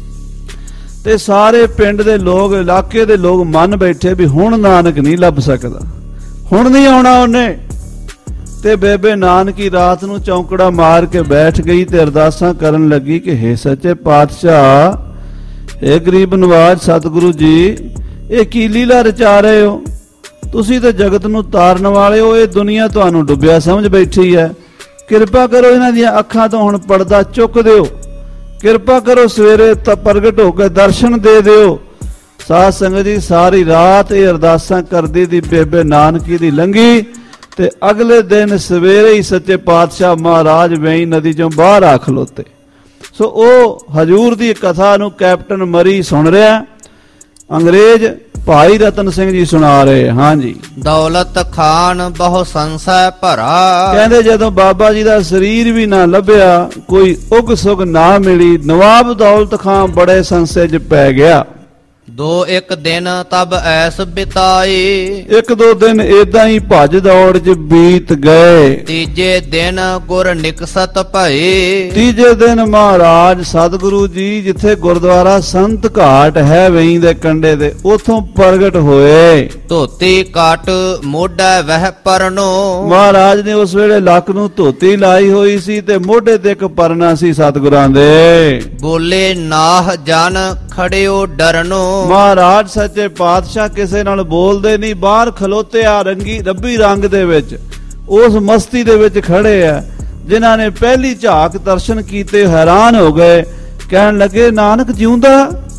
ਤੇ ਸਾਰੇ ਪਿੰਡ ਦੇ ਲੋਕ, ਇਲਾਕੇ ਦੇ ਲੋਕ ਮੰਨ ਬੈਠੇ ਵੀ ਹੁਣ ਨਾਨਕ ਨਹੀਂ ਲੱਭ ਸਕਦਾ, ਹੁਣ ਨਹੀਂ ਆਉਣਾ ਉਹਨੇ। ਤੇ ਬੇਬੇ ਨਾਨਕੀ ਰਾਤ ਨੂੰ ਚੌਂਕੜਾ ਮਾਰ ਕੇ ਬੈਠ ਗਈ ਤੇ ਅਰਦਾਸਾਂ ਕਰਨ ਲੱਗੀ ਕਿ ਹੇ ਸੱਚੇ ਪਾਤਸ਼ਾਹ, ਇਹ ਗਰੀਬ ਨਵਾਜ ਸਤਿਗੁਰੂ ਜੀ, ਇਹ ਕੀ ਲੀਲਾ ਰਚਾ ਰਹੇ ਹੋ? ਤੁਸੀਂ ਤਾਂ ਜਗਤ ਨੂੰ ਤਾਰਨ ਵਾਲੇ ਹੋ, ਇਹ ਦੁਨੀਆ ਤੁਹਾਨੂੰ ਡੁੱਬਿਆ ਸਮਝ ਬੈਠੀ ਹੈ। ਕਿਰਪਾ ਕਰੋ ਇਹਨਾਂ ਦੀਆਂ ਅੱਖਾਂ ਤੋਂ ਹੁਣ ਪਰਦਾ ਚੁੱਕ ਦਿਓ। ਕਿਰਪਾ ਕਰੋ ਸਵੇਰੇ ਤਾਂ ਪ੍ਰਗਟ ਹੋ ਕੇ ਦਰਸ਼ਨ ਦੇ ਦਿਓ। ਸਾਧ ਸੰਗਤ ਜੀ ਸਾਰੀ ਰਾਤ ਇਹ ਅਰਦਾਸਾਂ ਕਰਦੀ ਦੀ ਬੇਬੇ ਨਾਨਕੀ ਦੀ ਲੰਘੀ ਤੇ ਅਗਲੇ ਦਿਨ ਸਵੇਰੇ ਹੀ ਸੱਚੇ ਪਾਤਸ਼ਾਹ ਮਹਾਰਾਜ ਵੇਈ ਨਦੀ ਚੋਂ ਬਾਹਰ ਆ ਖਲੋਤੇ। ਸੋ ਉਹ ਹਜੂਰ ਦੀ ਕਥਾ ਨੂੰ ਕੈਪਟਨ ਮਰੀ ਸੁਣ ਰਿਹਾ, ਅੰਗਰੇਜ਼ ਭਾਈ ਰਤਨ ਸਿੰਘ ਜੀ ਸੁਣਾ ਰਹੇ। ਹਾਂਜੀ। ਦੌਲਤ ਖਾਨ ਬਹੁ ਸੰਸੈ ਭਰਾ। ਕਹਿੰਦੇ ਜਦੋਂ ਬਾਬਾ ਜੀ ਦਾ ਸਰੀਰ ਵੀ ਨਾ ਲੱਭਿਆ, ਕੋਈ ਉਗ ਸੁਗ ਨਾ ਮਿਲੀ, ਨਵਾਬ ਦੌਲਤ ਖਾਨ ਬੜੇ ਸੰਸੇ 'ਚ ਪੈ ਗਿਆ। ਦੋ ਇੱਕ ਦਿਨ ਤਬ ਐਸ ਬਿਤਾਏ। ਇੱਕ ਦੋ ਦਿਨ ਏਦਾਂ ਹੀ ਭੱਜ ਦੌੜ 'ਚ ਬੀਤ ਗਏ। ਤੀਜੇ ਦਿਨ ਗੁਰ ਨਿਕਸਤ ਭਏ। ਤੀਜੇ ਦਿਨ ਮਹਾਰਾਜ ਸਤਿਗੁਰੂ ਜੀ ਜਿੱਥੇ ਗੁਰਦੁਆਰਾ ਸੰਤ ਘਾਟ ਹੈ ਵੇਈ ਦੇ ਕੰਢੇ ਤੇ, ਉਥੋਂ ਪ੍ਰਗਟ ਹੋਏ। ਧੋਤੀ ਕਾਟ ਮੋਢਾ ਵਹਿ ਪਰਨੋ। ਮਹਾਰਾਜ ਨੇ ਉਸ ਵੇਲੇ ਲੱਕ ਨੂੰ ਧੋਤੀ ਲਾਈ ਹੋਈ ਸੀ ਤੇ ਮੋਢੇ ਤੇ ਇੱਕ ਪਰਨਾ ਸੀ ਸਤਿਗੁਰਾਂ ਦੇ। ਬੋਲੇ ਨਾਹ ਜਨ ਖੜਿਓ ਡਰਨੋ। ਮਹਾਰਾਜ ਸੱਚੇ ਪਾਤਸ਼ਾਹ ਕਿਸੇ ਨਾਲ ਬੋਲਦੇ ਨਹੀਂ, ਬਾਹਰ ਖਲੋਤੇ ਆ ਰੱਬੀ ਰੰਗ ਦੇ ਵਿੱਚ, ਉਸ ਮਸਤੀ ਦੇ ਵਿੱਚ ਖੜੇ ਆ। ਜਿਨ੍ਹਾਂ ਨੇ ਪਹਿਲੀ ਝਾਕ ਦਰਸ਼ਨ ਕੀਤੇ ਹੈਰਾਨ ਹੋ ਗਏ, ਕਹਿਣ ਲੱਗੇ ਨਾਨਕ ਜਿਉਂਦਾ,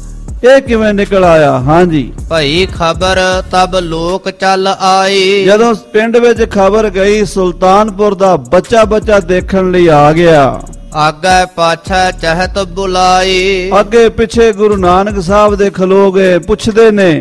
ਇਹ ਕਿਵੇਂ ਨਿਕਲ ਆਇਆ? ਹਾਂਜੀ, ਭਈ ਖਬਰ ਤਬ ਲੋਕ ਚੱਲ ਆਏ। ਜਦੋਂ ਪਿੰਡ ਵਿੱਚ ਖਬਰ ਗਈ, ਸੁਲਤਾਨਪੁਰ ਦਾ ਬੱਚਾ ਦੇਖਣ ਲਈ ਆ ਗਿਆ। ਆਗੇ ਪਾਛੈ ਚਹਤ ਬੁਲਾਏ। ਅੱਗੇ ਪਿੱਛੇ ਗੁਰੂ ਨਾਨਕ ਸਾਹਿਬ ਦੇ ਖਲੋ ਗਏ, ਪੁੱਛਦੇ ਨੇ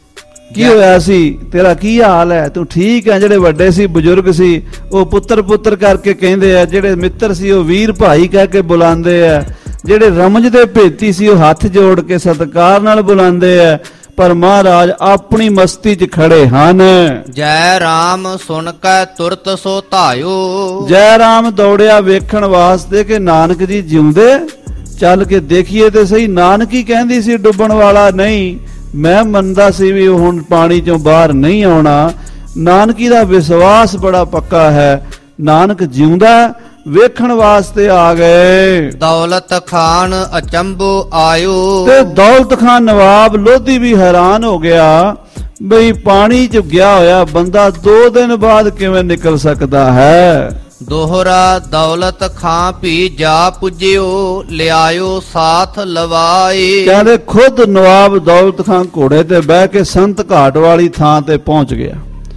ਕੀ ਹੋਇਆ ਸੀ, ਤੇਰਾ ਕੀ ਹਾਲ ਹੈ, ਤੂੰ ਠੀਕ ਹੈ? ਜਿਹੜੇ ਵੱਡੇ ਸੀ, ਬਜ਼ੁਰਗ ਸੀ, ਉਹ ਪੁੱਤਰ ਕਰਕੇ ਕਹਿੰਦੇ ਆ, ਜਿਹੜੇ ਮਿੱਤਰ ਸੀ ਉਹ ਵੀਰ ਭਾਈ ਕਹਿ ਕੇ ਬੁਲਾਉਂਦੇ ਆ, ਜਿਹੜੇ ਰਮਜ ਦੇ ਭੇਤੀ ਸੀ ਉਹ ਹੱਥ ਜੋੜ ਕੇ ਸਤਿਕਾਰ ਨਾਲ ਬੁਲਾਉਂਦੇ ਆ। ਪਰ ਮਹਾਰਾਜ ਆਪਣੀ ਮਸਤੀ 'ਚ ਖੜੇ ਹਨ। ਜੈ ਰਾਮ ਸੁਣ ਕੇ ਤੁਰਤ ਸੋ ਧਾਇਓ। ਜੈ ਰਾਮ ਦੌੜਿਆ ਵੇਖਣ ਵਾਸਤੇ ਕਿ ਨਾਨਕ ਜੀ ਜਿਉਂਦੇ, ਚੱਲ ਕੇ ਦੇਖੀਏ ਤੇ ਸਹੀ। ਨਾਨਕ ਹੀ ਕਹਿੰਦੀ ਸੀ ਡੁੱਬਣ ਵਾਲਾ ਨਹੀਂ, ਮੈਂ ਮੰਨਦਾ ਸੀ ਵੀ ਹੁਣ ਪਾਣੀ 'ਚੋਂ ਬਾਹਰ ਨਹੀਂ ਆਉਣਾ। ਨਾਨਕੀ ਦਾ ਵਿਸ਼ਵਾਸ ਬੜਾ ਪੱਕਾ ਹੈ, ਨਾਨਕ ਜਿਉਂਦਾ, ਵੇਖਣ ਵਾਸਤੇ ਆ ਗਏ। ਦੌਲਤ ਖਾਨ ਅਚੰਭੋ ਆਇਓ। ਤੇ ਦੌਲਤ ਖਾਨ ਨਵਾਬ ਲੋਧੀ ਵੀ ਹੈਰਾਨ ਹੋ ਗਿਆ, ਬਈ ਪਾਣੀ 'ਚ ਗਿਆ ਹੋਇਆ ਬੰਦਾ 2 ਦਿਨ ਬਾਅਦ ਕਿਵੇਂ ਨਿਕਲ ਸਕਦਾ ਹੈ? ਦੋਹਰਾ ਦੌਲਤ ਖਾਂ ਭੀ ਜਾ ਪੁੱਜਿਓ, ਲਿਆਇਓ ਸਾਥ ਲਵਾਏ। ਕਹਿੰਦੇ ਖੁਦ ਨਵਾਬ ਦੌਲਤ ਖਾਨ ਘੋੜੇ ਤੇ ਬਹਿ ਕੇ ਸੰਤ ਘਾਟ ਵਾਲੀ ਥਾਂ ਤੇ ਪਹੁੰਚ ਗਿਆ,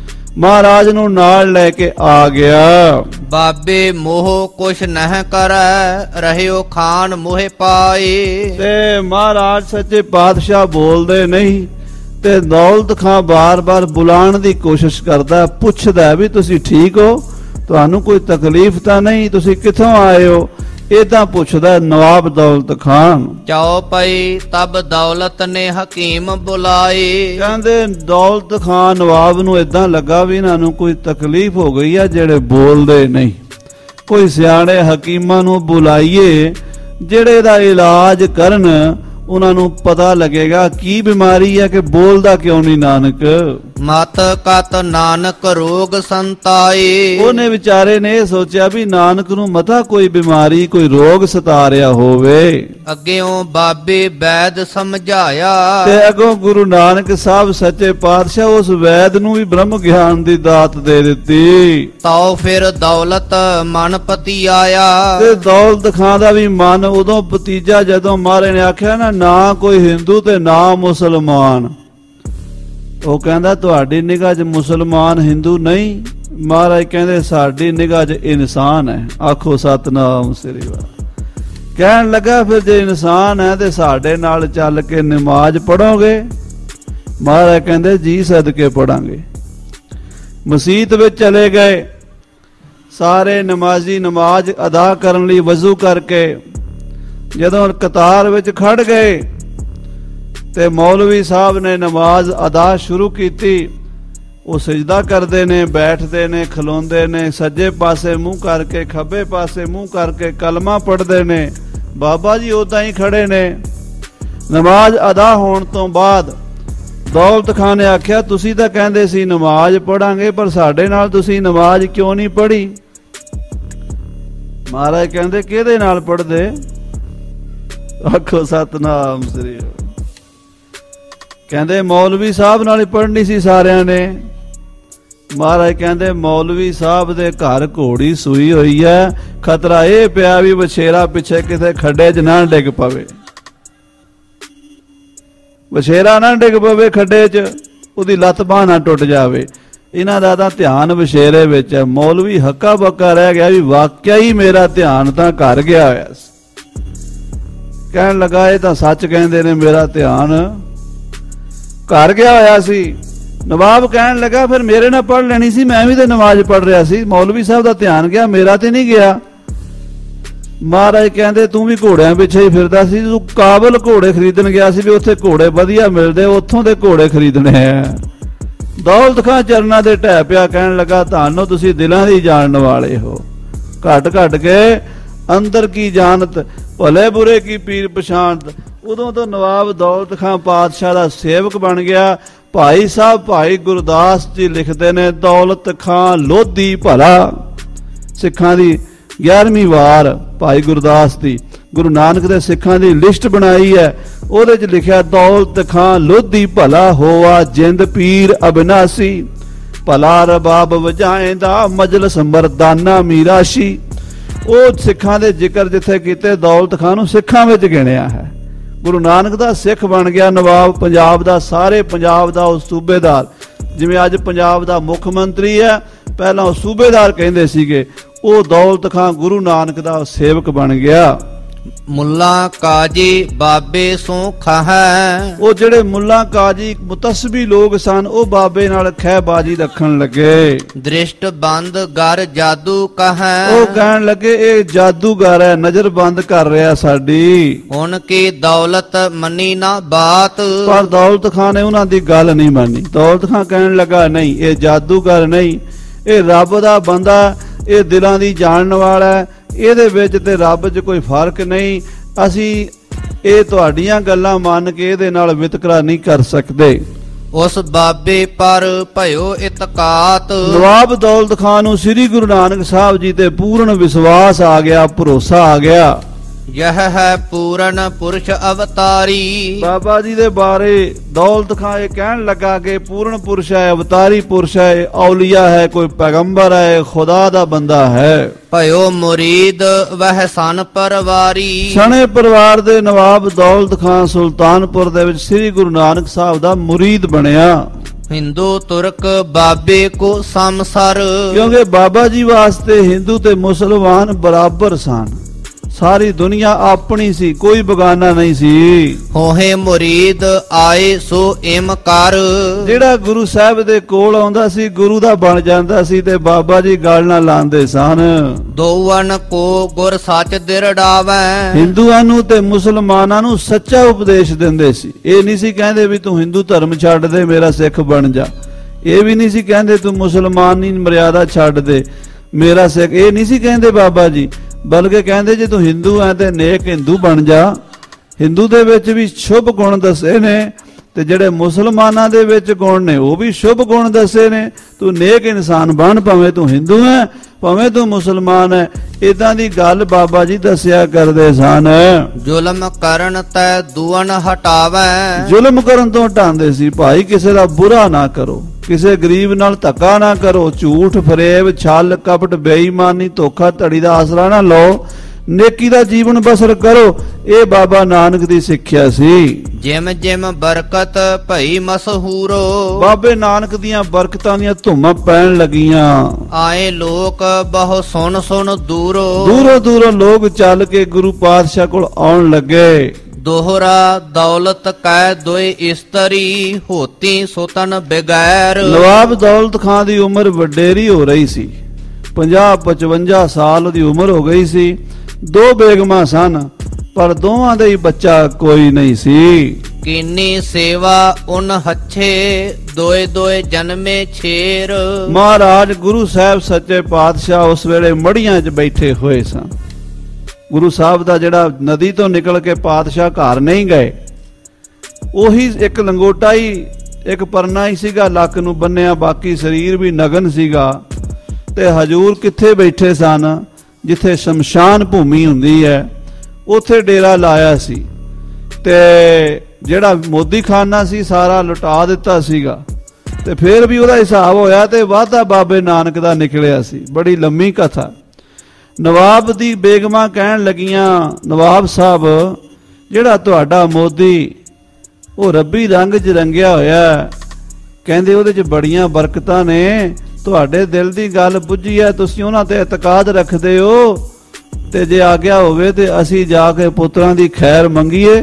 ਮਹਾਰਾਜ ਨੂੰ ਨਾਲ ਲੈ ਕੇ ਆ ਗਿਆ। ਬਾਬੇ ਮੋਹ ਕੁਛ ਨਹਿ ਕਰੈ, ਰਹਿਓ ਖਾਨ ਮੋਹਿ ਪਾਏ। ਤੇ ਮਹਾਰਾਜ ਸੱਚੇ ਪਾਤਸ਼ਾਹ ਬੋਲਦੇ ਨਹੀਂ, ਤੇ ਦੌਲਤ ਖਾਂ ਬਾਰ-ਬਾਰ ਬੁਲਾਉਣ ਦੀ ਕੋਸ਼ਿਸ਼ ਕਰਦਾ, ਪੁੱਛਦਾ ਵੀ ਤੁਸੀਂ ਠੀਕ ਹੋ, ਤੁਹਾਨੂੰ ਕੋਈ ਤਕਲੀਫ ਤਾਂ ਨਹੀਂ, ਤੁਸੀਂ ਕਿੱਥੋਂ ਆਏ ਹੋ? ਇਹ ਤਾਂ ਪੁੱਛਦਾ ਨਵਾਬ ਦੌਲਤ ਖਾਨ। ਚਾਉ ਪਈ ਤਬ ਦੌਲਤ ਨੇ ਹਕੀਮ ਬੁਲਾਏ। ਕਹਿੰਦੇ ਦੌਲਤ ਖਾਨ ਨਵਾਬ ਨੂੰ ਏਦਾਂ ਲੱਗਾ ਵੀ ਇਹਨਾਂ ਨੂੰ ਕੋਈ ਤਕਲੀਫ ਹੋ ਗਈ ਆ, ਜਿਹੜੇ ਬੋਲਦੇ ਨਹੀਂ। ਕੋਈ ਸਿਆਣੇ ਹਕੀਮਾਂ ਨੂੰ ਬੁਲਾਈਏ, ਜਿਹੜੇ ਦਾ ਇਲਾਜ ਕਰਨ, ਉਹਨਾਂ ਨੂੰ ਪਤਾ ਲੱਗੇਗਾ ਕੀ ਬਿਮਾਰੀ ਹੈ ਕਿ ਬੋਲਦਾ ਕਿਉਂ ਨਹੀਂ ਨਾਨਕ। ਮਤ ਕਤ ਨਾਨਕ ਰੋਗ ਸੰਤਾਏ। ਉਹਨੇ ਵਿਚਾਰੇ ਨੇ ਇਹ ਸੋਚਿਆ ਵੀ ਨਾਨਕ ਨੂੰ ਮਤਾ ਕੋਈ ਬਿਮਾਰੀ, ਕੋਈ ਰੋਗ ਸਤਾ ਰਿਹਾ ਹੋਵੇ। ਅੱਗਿਓਂ ਬਾਬੇ ਵੈਦ ਸਮਝਾਇਆ। ਤੇ ਅੱਗੋਂ ਗੁਰੂ ਨਾਨਕ ਸਾਹਿਬ ਸੱਚੇ ਪਾਤਸ਼ਾਹ ਉਸ ਵੈਦ ਨੂੰ ਵੀ ਬ੍ਰਹਮ ਗਿਆਨ ਦੀ ਦਾਤ ਦੇ ਦਿੱਤੀ। ਤਾਉ ਫਿਰ ਦੌਲਤ ਮਨ ਪਤੀ ਆਇਆ। ਤੇ ਦੌਲਤ ਖਾਂ ਦਾ ਵੀ ਮਨ ਉਦੋਂ ਭਤੀਜਾ, ਜਦੋਂ ਮਹਾਰਾਜ ਨੇ ਆਖਿਆ ਨਾ ਕੋਈ ਹਿੰਦੂ ਤੇ ਨਾ ਮੁਸਲਮਾਨ, ਉਹ ਕਹਿੰਦਾ ਤੁਹਾਡੀ ਨਿਗਾਹ 'ਚ ਮੁਸਲਮਾਨ ਹਿੰਦੂ ਨਹੀਂ, ਮਹਾਰਾਜ ਕਹਿੰਦੇ ਸਾਡੀ ਨਿਗਾਹ 'ਚ ਇਨਸਾਨ ਹੈ। ਆਖੋ ਸਤਨਾਮ ਸ੍ਰੀ ਵਾਹਿਗੁਰੂ। ਕਹਿਣ ਲੱਗਾ ਫਿਰ ਜੇ ਇਨਸਾਨ ਹੈ ਤੇ ਸਾਡੇ ਨਾਲ ਚੱਲ ਕੇ ਨਮਾਜ਼ ਪੜੋਗੇ? ਮਹਾਰਾਜ ਕਹਿੰਦੇ ਜੀ ਸਦਕੇ ਪੜਾਂਗੇ। ਮਸਜਿਦ ਵਿੱਚ ਚਲੇ ਗਏ, ਸਾਰੇ ਨਮਾਜ਼ੀ ਨਮਾਜ਼ ਅਦਾ ਕਰਨ ਲਈ ਵਜ਼ੂ ਕਰਕੇ ਜਦੋਂ ਕਤਾਰ ਵਿੱਚ ਖੜ ਗਏ ਤੇ ਮੌਲਵੀ ਸਾਹਿਬ ਨੇ ਨਮਾਜ਼ ਅਦਾ ਸ਼ੁਰੂ ਕੀਤੀ। ਉਹ ਸਜਦਾ ਕਰਦੇ ਨੇ, ਬੈਠਦੇ ਨੇ, ਖਲੋਂਦੇ ਨੇ, ਸੱਜੇ ਪਾਸੇ ਮੂੰਹ ਕਰਕੇ, ਖੱਬੇ ਪਾਸੇ ਮੂੰਹ ਕਰਕੇ ਕਲਮਾ ਪੜ੍ਹਦੇ ਨੇ। ਬਾਬਾ ਜੀ ਉਦਾਂ ਹੀ ਖੜੇ ਨੇ। ਨਮਾਜ਼ ਅਦਾ ਹੋਣ ਤੋਂ ਬਾਅਦ ਦੌਲਤ ਖਾਨ ਨੇ ਆਖਿਆ ਤੁਸੀਂ ਤਾਂ ਕਹਿੰਦੇ ਸੀ ਨਮਾਜ਼ ਪੜਾਂਗੇ, ਪਰ ਸਾਡੇ ਨਾਲ ਤੁਸੀਂ ਨਮਾਜ਼ ਕਿਉਂ ਨਹੀਂ ਪੜ੍ਹੀ? ਮਹਾਰਾਜ ਕਹਿੰਦੇ ਕਿਹਦੇ ਨਾਲ ਪੜ੍ਹਦੇ? ਆਖੋ ਸਤਨਾਮ ਸ੍ਰੀ। ਕਹਿੰਦੇ ਮੌਲਵੀ ਸਾਹਿਬ ਨਾਲ ਹੀ ਪੜ੍ਹਨੀ ਸੀ ਸਾਰਿਆਂ ਨੇ। ਮਹਾਰਾਜ ਕਹਿੰਦੇ ਮੌਲਵੀ ਸਾਹਿਬ ਦੇ ਘਰ ਘੋੜੀ ਸੂਈ ਹੋਈ ਹੈ, ਖਤਰਾ ਇਹ ਪਿਆ ਵੀ ਵਛੇਰਾ ਪਿੱਛੇ ਕਿਸੇ ਖੱਡੇ 'ਚ ਨਾ ਡਿੱਗ ਪਵੇ। ਵਛੇਰਾ ਨਾ ਡਿੱਗ ਪਵੇ ਖੱਡੇ 'ਚ, ਉਹਦੀ ਲੱਤ ਬਾਂਹ ਨਾ ਟੁੱਟ ਜਾਵੇ। ਇਹਨਾਂ ਦਾ ਤਾਂ ਧਿਆਨ ਵਛੇਰੇ ਵਿੱਚ ਹੈ। ਮੌਲਵੀ ਹੱਕਾ ਬੱਕਾ ਰਹਿ ਗਿਆ ਵੀ ਵਾਕਿਆ ਹੀ ਮੇਰਾ ਧਿਆਨ ਤਾਂ ਘਰ ਗਿਆ ਹੋਇਆ ਸੀ। ਕਹਿਣ ਲੱਗਾ ਇਹ ਤਾਂ ਸੱਚ ਕਹਿੰਦੇ ਨੇ, ਮੇਰਾ ਧਿਆਨ ਘਰ ਗਿਆ ਹੋਇਆ ਸੀ। ਨਵਾਬ ਕਹਿਣ ਲੱਗਾ ਫਿਰ ਮੇਰੇ ਨਾਲ ਪੜ੍ਹ ਲੈਣੀ ਸੀ, ਮੈਂ ਵੀ ਤਾਂ ਨਮਾਜ਼ ਪੜ੍ਹ ਰਿਹਾ ਸੀ। ਮੌਲਵੀ ਸਾਹਿਬ ਦਾ ਧਿਆਨ ਗਿਆ, ਮੇਰਾ ਤੇ ਨਹੀਂ ਗਿਆ। ਮਹਾਰਾਜ ਕਹਿੰਦੇ ਤੂੰ ਵੀ ਘੋੜਿਆਂ ਪਿੱਛੇ ਹੀ ਫਿਰਦਾ ਸੀ, ਤੂੰ ਕਾਬਲ ਘੋੜੇ ਖਰੀਦਣ ਗਿਆ ਸੀ ਵੀ ਉੱਥੇ ਘੋੜੇ ਵਧੀਆ ਮਿਲਦੇ, ਉੱਥੋਂ ਦੇ ਘੋੜੇ ਖਰੀਦਣੇ ਆ। ਦੌਲਤ ਖਾਂ ਚਰਨਾਂ ਦੇ ਢਹਿ ਪਿਆ, ਕਹਿਣ ਲੱਗਾ ਤੁਹਾਨੂੰ ਤੁਸੀਂ ਦਿਲਾਂ ਦੀ ਜਾਣਨ ਵਾਲੇ ਹੋ, ਘਟ ਘਟ ਕੇ ਅੰਦਰ ਕੀ ਜਾਣਤ, ਭਲੇ ਬੁਰੇ ਕੀ ਪੀਰ ਪਛਾਣਤ। ਉਦੋਂ ਤੋਂ ਨਵਾਬ ਦੌਲਤ ਖਾਂ ਪਾਤਸ਼ਾਹ ਦਾ ਸੇਵਕ ਬਣ ਗਿਆ। ਭਾਈ ਸਾਹਿਬ ਭਾਈ ਗੁਰਦਾਸ ਜੀ ਲਿਖਦੇ ਨੇ ਦੌਲਤ ਖਾਂ ਲੋਧੀ ਭਲਾ, ਸਿੱਖਾਂ ਦੀ 11ਵੀਂ ਵਾਰ ਭਾਈ ਗੁਰਦਾਸ ਦੀ। ਗੁਰੂ ਨਾਨਕ ਦੇ ਸਿੱਖਾਂ ਦੀ ਲਿਸਟ ਬਣਾਈ ਹੈ। ਉਹਦੇ 'ਚ ਲਿਖਿਆ ਦੌਲਤ ਖਾਂ ਲੋਧੀ ਭਲਾ ਹੋਆ ਜਿੰਦ ਪੀਰ ਅਬਿਨਾਸੀ ਭਲਾ ਰਬਾਬ ਵਜਾਏਂਦਾ ਮਜਲਸ ਮਰਦਾਨਾ ਮੀਰਾਸ਼ੀ। ਉਹ ਸਿੱਖਾਂ ਦੇ ਜ਼ਿਕਰ ਜਿੱਥੇ ਕੀਤੇ ਦੌਲਤ ਖਾਂ ਨੂੰ ਸਿੱਖਾਂ ਵਿੱਚ ਗਿਣਿਆ ਹੈ। ਗੁਰੂ ਨਾਨਕ ਦਾ ਸਿੱਖ ਬਣ ਗਿਆ ਨਵਾਬ ਪੰਜਾਬ ਦਾ, ਸਾਰੇ ਪੰਜਾਬ ਦਾ ਉਹ ਸੂਬੇਦਾਰ। ਜਿਵੇਂ ਅੱਜ ਪੰਜਾਬ ਦਾ ਮੁੱਖ ਮੰਤਰੀ ਹੈ, ਪਹਿਲਾਂ ਉਹ ਸੂਬੇਦਾਰ ਕਹਿੰਦੇ ਸੀਗੇ। ਉਹ ਦੌਲਤ ਖਾਂ ਗੁਰੂ ਨਾਨਕ ਦਾ ਸੇਵਕ ਬਣ ਗਿਆ। ਮੁੱਲਾ ਕਾਜੀ ਬਾਬੇ ਸੋ ਖਾਹੈ। ਉਹ ਜਿਹੜੇ ਮੁੱਲਾ ਕਾਜੀ ਮੁਤਸਬੀ ਲੋਕ ਸਨ, ਉਹ ਬਾਬੇ ਨਾਲ ਖਹਿਬਾਜੀ ਰੱਖਣ ਲੱਗੇ। ਦ੍ਰਿਸ਼ਟ ਬੰਦ ਗਰ ਜਾਦੂ ਕਹੈ। ਉਹ ਕਹਿਣ ਲੱਗੇ ਇਹ ਜਾਦੂਗਰ ਹੈ, ਨਜ਼ਰ ਬੰਦ ਕਰ ਰਿਹਾ ਸਾਡੀ। ਹੁਣ ਕੀ ਦੌਲਤ ਮੰਨੀ ਨਾ ਬਾਤ। ਪਰ ਦੌਲਤ ਖਾਂ ਨੇ ਉਹਨਾਂ ਦੀ ਗੱਲ ਨਹੀਂ ਮੰਨੀ। ਦੌਲਤ ਖਾਂ ਕਹਿਣ ਲੱਗਾ ਨਹੀਂ, ਇਹ ਜਾਦੂਗਰ ਨਹੀਂ, ਇਹ ਰੱਬ ਦਾ ਬੰਦਾ, ਇਹ ਦਿਲਾਂ ਦੀ ਜਾਣਨ ਵਾਲਾ ਹੈ, ਇਹਦੇ ਵਿੱਚ ਤੇ ਰੱਬ 'ਚ ਕੋਈ ਫਰਕ ਨਹੀਂ। ਅਸੀਂ ਇਹ ਤੁਹਾਡੀਆਂ ਗੱਲਾਂ ਮੰਨ ਕੇ ਇਹਦੇ ਨਾਲ ਵਿਤਕਰਾ ਨਹੀਂ ਕਰ ਸਕਦੇ। ਉਸ ਬਾਬੇ ਪਰ ਭਇਓ ਇਤਕਾਤ। ਨਵਾਬ ਦੌਲਤ ਖਾਂ ਨੂੰ ਸ੍ਰੀ ਗੁਰੂ ਨਾਨਕ ਸਾਹਿਬ ਜੀ ਤੇ ਪੂਰਨ ਵਿਸ਼ਵਾਸ ਆ ਗਿਆ, ਭਰੋਸਾ ਆ ਗਿਆ। ਯਹ ਹੈ ਪੂਰਨ ਪੁਰਸ਼ ਅਵਤਾਰੀ। ਬਾਬਾ ਜੀ ਦੇ ਬਾਰੇ ਦੌਲਤ ਖਾਂ ਇਹ ਕਹਿਣ ਲੱਗਾ ਕਿ ਪੂਰਨ ਪੁਰਸ਼ ਹੈ, ਅਵਤਾਰੀ ਪੁਰਸ਼ ਹੈ, ਔਲੀਆ ਹੈ, ਕੋਈ ਪੈਗੰਬਰ ਹੈ, ਖੁਦਾ ਦਾ ਬੰਦਾ ਹੈ। ਭਇਓ ਮੁਰੀਦ ਵਹ ਸਨ ਪਰਵਾਰੀ। ਸਣੇ ਪਰਿਵਾਰ ਦੇ ਨਵਾਬ ਦੌਲਤ ਖਾਂ ਸੁਲਤਾਨਪੁਰ ਦੇ ਵਿੱਚ ਸ੍ਰੀ ਗੁਰੂ ਨਾਨਕ ਸਾਹਿਬ ਦਾ ਮੁਰੀਦ ਬਣਿਆ। ਹਿੰਦੂ ਤੁਰਕ ਬਾਬੇ ਕੋ ਸਮਸਰ। ਕਿਉਂਕਿ ਬਾਬਾ ਜੀ ਵਾਸਤੇ ਹਿੰਦੂ ਤੇ ਮੁਸਲਮਾਨ ਬਰਾਬਰ ਸਨ। ਸਾਰੀ ਦੁਨੀਆ ਆਪਣੀ ਸੀ, ਕੋਈ ਬਗਾਨਾ ਨਹੀਂ ਸੀ। ਹੋਏ ਮੁਰੀਦ ਆਏ ਸੋ ਇਮ ਕਰ। ਜਿਹੜਾ ਗੁਰੂ ਸਾਹਿਬ ਦੇ ਕੋਲ ਆਉਂਦਾ ਸੀ ਗੁਰੂ ਦਾ ਬਣ ਜਾਂਦਾ ਸੀ ਤੇ ਬਾਬਾ ਜੀ ਗੱਲ ਨਾਲ ਲਾਉਂਦੇ ਸਨ। ਦੋਵਨ ਕੋ ਗੁਰ ਸੱਚ ਦਿਰੜਾਵੈ। ਹਿੰਦੂਆਂ ਨੂੰ ਤੇ ਮੁਸਲਮਾਨਾਂ ਨੂੰ ਸੱਚਾ ਉਪਦੇਸ਼ ਦਿੰਦੇ ਸੀ। ਇਹ ਨਹੀਂ ਸੀ ਕਹਿੰਦੇ ਵੀ ਤੂੰ ਹਿੰਦੂ ਧਰਮ ਛੱਡ ਦੇ ਮੇਰਾ ਸਿੱਖ ਬਣ ਜਾ। ਇਹ ਵੀ ਨਹੀਂ ਸੀ ਕਹਿੰਦੇ ਤੂੰ ਮੁਸਲਮਾਨੀ ਮਰਿਆਦਾ ਛੱਡ ਦੇ ਮੇਰਾ ਸਿੱਖ। ਇਹ ਨਹੀਂ ਸੀ ਕਹਿੰਦੇ ਬਾਬਾ ਜੀ, ਬਲਕਿ ਕਹਿੰਦੇ ਜੇ ਤੂੰ ਹਿੰਦੂ ਹੈ ਤੇ ਨੇਕ ਹਿੰਦੂ ਬਣ ਜਾ। ਹਿੰਦੂ ਦੇ ਵਿੱਚ ਵੀ ਸ਼ੁਭ ਗੁਣ ਦੱਸੇ ਨੇ ਤੇ ਜਿਹੜੇ ਮੁਸਲਮਾਨਾਂ ਦੇ ਵਿੱਚ ਗੁਣ ਨੇ ਉਹ ਵੀ ਸ਼ੁਭ ਗੁਣ ਦੱਸੇ ਨੇ। ਤੂੰ ਨੇਕ ਇਨਸਾਨ ਬਣ, ਭਾਵੇਂ ਤੂੰ ਹਿੰਦੂ ਹੈ ਭਾਵੇਂ ਤੂੰ ਮੁਸਲਮਾਨ ਹੈ। ਇਦਾਂ ਦੀ ਗੱਲ ਬਾਬਾ ਜੀ ਦੱਸਿਆ ਕਰਦੇ ਸਨ। ਜ਼ੁਲਮ ਕਰਨ ਤੈ ਦੁਅਨ ਹਟਾਵੈ। ਜ਼ੁਲਮ ਕਰਨ ਤੋਂ ਹਟਾਉਂਦੇ ਸੀ। ਭਾਈ ਕਿਸੇ ਦਾ ਬੁਰਾ ਨਾ ਕਰੋ, ਕਿਸੇ ਗਰੀਬ ਨਾਲ ਧੱਕਾ ਨਾ ਕਰੋ, ਝੂਠ ਫਰੇਬ ਛਲ ਕਪਟ ਬੇਈਮਾਨੀ ਧੋਖਾ ਧੜੀ ਦਾ ਆਸਰਾ ਨਾ ਲਓ, ਨੇਕੀ ਦਾ ਜੀਵਨ ਬਸਰ ਕਰੋ। ਇਹ ਬਾਬਾ ਨਾਨਕ ਦੀ ਸਿੱਖਿਆ ਸੀ। ਜਿਮ ਜਿਮ ਬਰਕਤ ਭਈ ਮਸ਼ਹੂਰੋ। ਬਾਬੇ ਨਾਨਕ ਦੀਆਂ ਬਰਕਤਾਂ ਦੀਆਂ ਧੁੰਮਾਂ ਪੈਣ ਲੱਗੀਆਂ। ਆਏ ਲੋਕ ਬਹੁ ਸੁਣ ਸੁਣ ਦੂਰੋ। ਦੂਰੋਂ ਦੂਰੋਂ ਲੋਕ ਚੱਲ ਕੇ ਗੁਰੂ ਪਾਤਸ਼ਾਹ ਕੋਲ ਆਉਣ ਲੱਗੇ। ਦੋਹਰਾ ਦੌਲਤ ਕੈ ਦੋਇ ਇਸਤਰੀ ਹੋਤੀ ਸੁਤਨ ਬਗੈਰ। ਨਵਾਬ ਦੌਲਤ ਖਾਂ ਦੀ ਉਮਰ ਵਡੇਰੀ ਹੋ ਰਹੀ ਸੀ। 50-55 ਸਾਲ ਦੀ ਉਮਰ ਹੋ ਗਈ ਸੀ। ਦੋ ਬੇਗਮਾਂ ਸਨ ਪਰ ਦੋਵਾਂ ਦੇ ਹੀ ਬੱਚਾ ਕੋਈ ਨਹੀਂ ਸੀ। ਕੀਨੀ ਸੇਵਾ ਉਨ ਹੱਛੇ ਦੋਏ ਦੋਏ ਜਨਮੇ ਛੇਰ। ਮਹਾਰਾਜ ਗੁਰੂ ਸਾਹਿਬ ਸੱਚੇ ਪਾਤਸ਼ਾਹ ਉਸ ਵੇਲੇ ਮੜੀਆਂ 'ਚ ਬੈਠੇ ਹੋਏ ਸਨ। ਗੁਰੂ ਸਾਹਿਬ ਦਾ ਜਿਹੜਾ ਨਦੀ ਤੋਂ ਨਿਕਲ ਕੇ ਪਾਤਸ਼ਾਹ ਘਰ ਨਹੀਂ ਗਏ, ਉਹੀ ਇੱਕ ਲੰਗੋਟਾ ਹੀ ਇੱਕ ਪਰਨਾ ਹੀ ਸੀਗਾ ਲੱਕ ਨੂੰ ਬੰਨਿਆ, ਬਾਕੀ ਸਰੀਰ ਵੀ ਨਗਨ ਸੀਗਾ। ਤੇ ਹਜੂਰ ਕਿੱਥੇ ਬੈਠੇ ਸਨ? ਜਿੱਥੇ ਸ਼ਮਸ਼ਾਨ ਭੂਮੀ ਹੁੰਦੀ ਹੈ ਉੱਥੇ ਡੇਰਾ ਲਾਇਆ ਸੀ। ਤੇ ਜਿਹੜਾ ਮੋਦੀ ਖਾਨਾ ਸੀ ਸਾਰਾ ਲੁਟਾ ਦਿੱਤਾ ਸੀਗਾ। ਤੇ ਫਿਰ ਵੀ ਉਹਦਾ ਹਿਸਾਬ ਹੋਇਆ ਤੇ ਵਾਧਾ ਬਾਬੇ ਨਾਨਕ ਦਾ ਨਿਕਲਿਆ ਸੀ। ਬੜੀ ਲੰਮੀ ਕਥਾ। ਨਵਾਬ ਦੀ ਬੇਗਮਾਂ ਕਹਿਣ ਲੱਗੀਆਂ, ਨਵਾਬ ਸਾਹਿਬ ਜਿਹੜਾ ਤੁਹਾਡਾ ਮੋਦੀ ਉਹ ਰੱਬੀ ਰੰਗ 'ਚ ਰੰਗਿਆ ਹੋਇਆ, ਕਹਿੰਦੇ ਉਹਦੇ 'ਚ ਬੜੀਆਂ ਬਰਕਤਾਂ ਨੇ। ਤੁਹਾਡੇ ਦਿਲ ਦੀ ਗੱਲ ਬੁੱਝੀ ਹੈ, ਤੁਸੀਂ ਉਹਨਾਂ ਤੇ ਇਤਕਾਦ ਰੱਖਦੇ ਹੋ, ਤੇ ਜੇ ਆਗਿਆ ਹੋਵੇ ਤੇ ਅਸੀਂ ਜਾ ਕੇ ਪੁੱਤਰਾਂ ਦੀ ਖੈਰ ਮੰਗੀਏ।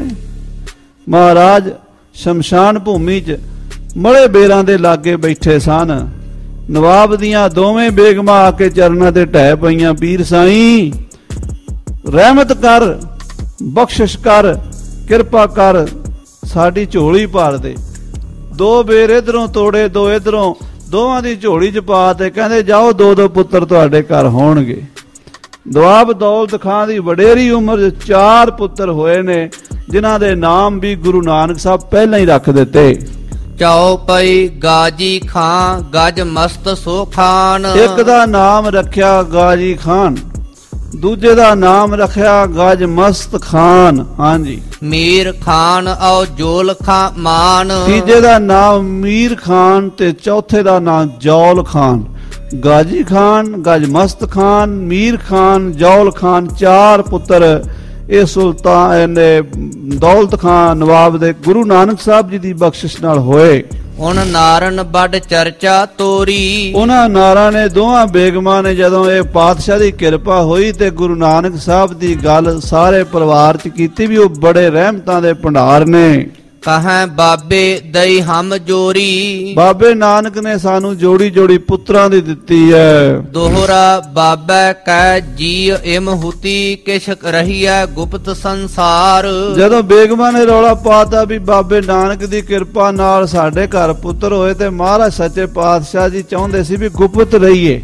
ਮਹਾਰਾਜ ਸ਼ਮਸ਼ਾਨ ਭੂਮੀ 'ਚ ਮੜੇ ਬੇਰਾਂ ਦੇ ਲਾਗੇ ਬੈਠੇ ਸਨ। ਨਵਾਬ ਦੀਆਂ ਦੋਵੇਂ ਬੇਗਮਾਂ ਆ ਕੇ ਚਰਨਾਂ ਤੇ ਢਹਿ ਪਈਆਂ, ਪੀਰ ਸਾਈਂ ਰਹਿਮਤ ਕਰ, ਬਖਸ਼ਿਸ਼ ਕਰ, ਕਿਰਪਾ ਕਰ, ਸਾਡੀ ਝੋਲੀ ਭਰ ਦੇ। ਦੋ ਬੇਰ ਇਧਰੋਂ ਤੋੜੇ, ਦੋ ਇਧਰੋਂ, ਦੋਵਾਂ ਦੀ ਝੋਲੀ 'ਚ ਪਾ ਤੇ ਕਹਿੰਦੇ ਜਾਓ 2-2 ਪੁੱਤਰ ਤੁਹਾਡੇ ਘਰ ਹੋਣਗੇ। ਨਵਾਬ ਦੌਲਤ ਖਾਂ ਦੀ ਵਡੇਰੀ ਉਮਰ 'ਚ 4 ਪੁੱਤਰ ਹੋਏ ਨੇ, ਜਿਨ੍ਹਾਂ ਦੇ ਨਾਮ ਵੀ ਗੁਰੂ ਨਾਨਕ ਸਾਹਿਬ ਪਹਿਲਾਂ ਹੀ ਰੱਖ ਦਿੱਤੇ। ਚਾਉ ਪਈ ਗਾਜੀ ਖਾਂ ਗਜ ਮਸਤ ਸੋ ਖਾਨ। ਇੱਕ ਦਾ ਨਾਮ ਰੱਖਿਆ ਗਾਜੀ ਖਾਨ, ਦੂਜੇ ਦਾ ਨਾਮ ਰੱਖਿਆ ਗਜ ਮਸਤ ਖਾਨ। ਹਾਂਜੀ, ਮੀਰ ਖਾਨ ਔ ਜੋਲ ਖਾਂ ਮਾਨ। ਤੀਜੇ ਦਾ ਨਾਮ ਮੀਰ ਖਾਨ ਤੇ ਚੌਥੇ ਦਾ ਨਾਮ ਜੌਲ ਖਾਨ। ਗਾਜੀ ਖਾਨ, ਗਜ ਮਸਤ ਖਾਨ, ਮੀਰ ਖਾਨ, ਜੌਲ ਖਾਨ, ਚਾਰ ਪੁੱਤਰ ਇਹ ਸੁਲਤਾਨ ਦੌਲਤ ਖਾਨ ਨਵਾਬ ਦੇ ਗੁਰੂ ਨਾਨਕ ਸਾਹਿਬ ਜੀ ਦੀ ਬਖਸ਼ਿਸ਼ ਨਾਲ ਹੋਏ। ਹੁਣ ਨਾਰਨ ਵੱਡ ਚਰਚਾ ਤੋਰੀ। ਉਹਨਾਂ ਨਾਰਾਂ ਨੇ ਦੋਹਾਂ ਬੇਗਮਾਂ ਨੇ ਜਦੋਂ ਇਹ ਪਾਤਸ਼ਾਹ ਦੀ ਕਿਰਪਾ ਹੋਈ ਤੇ ਗੁਰੂ ਨਾਨਕ ਸਾਹਿਬ ਦੀ ਗੱਲ ਸਾਰੇ ਪਰਿਵਾਰ 'ਚ ਕੀਤੀ ਵੀ ਉਹ ਬੜੇ ਰਹਿਮਤਾਂ ਦੇ ਭੰਡਾਰ ਨੇ। ਕਹੈ ਬਾਬੇ ਦਈ ਹਮ ਜੋਰੀ। ਬਾਬੇ ਨਾਨਕ ਨੇ ਸਾਨੂੰ ਜੋੜੀ ਜੋੜੀ ਪੁੱਤਰਾਂ ਦੀ ਦਿੱਤੀ ਹੈ। ਦੋਹਰਾ ਬਾਬੇ ਕੈ ਜੀ ਇਮ ਹੁਤੀ ਕਿਛ ਰਹੀਐ ਗੁਪਤ ਸੰਸਾਰ। ਜਦੋਂ ਬੇਗਮਾਂ ਨੇ ਰੌਲਾ ਪਾਤਾ ਵੀ ਬਾਬੇ ਨਾਨਕ ਦੀ ਕਿਰਪਾ ਨਾਲ ਸਾਡੇ ਘਰ ਪੁੱਤਰ ਹੋਏ ਤੇ ਮਹਾਰਾਜ ਸੱਚੇ ਪਾਤਸ਼ਾਹ ਜੀ ਚਾਹੁੰਦੇ ਸੀ ਵੀ ਗੁਪਤ ਰਹੀਏ।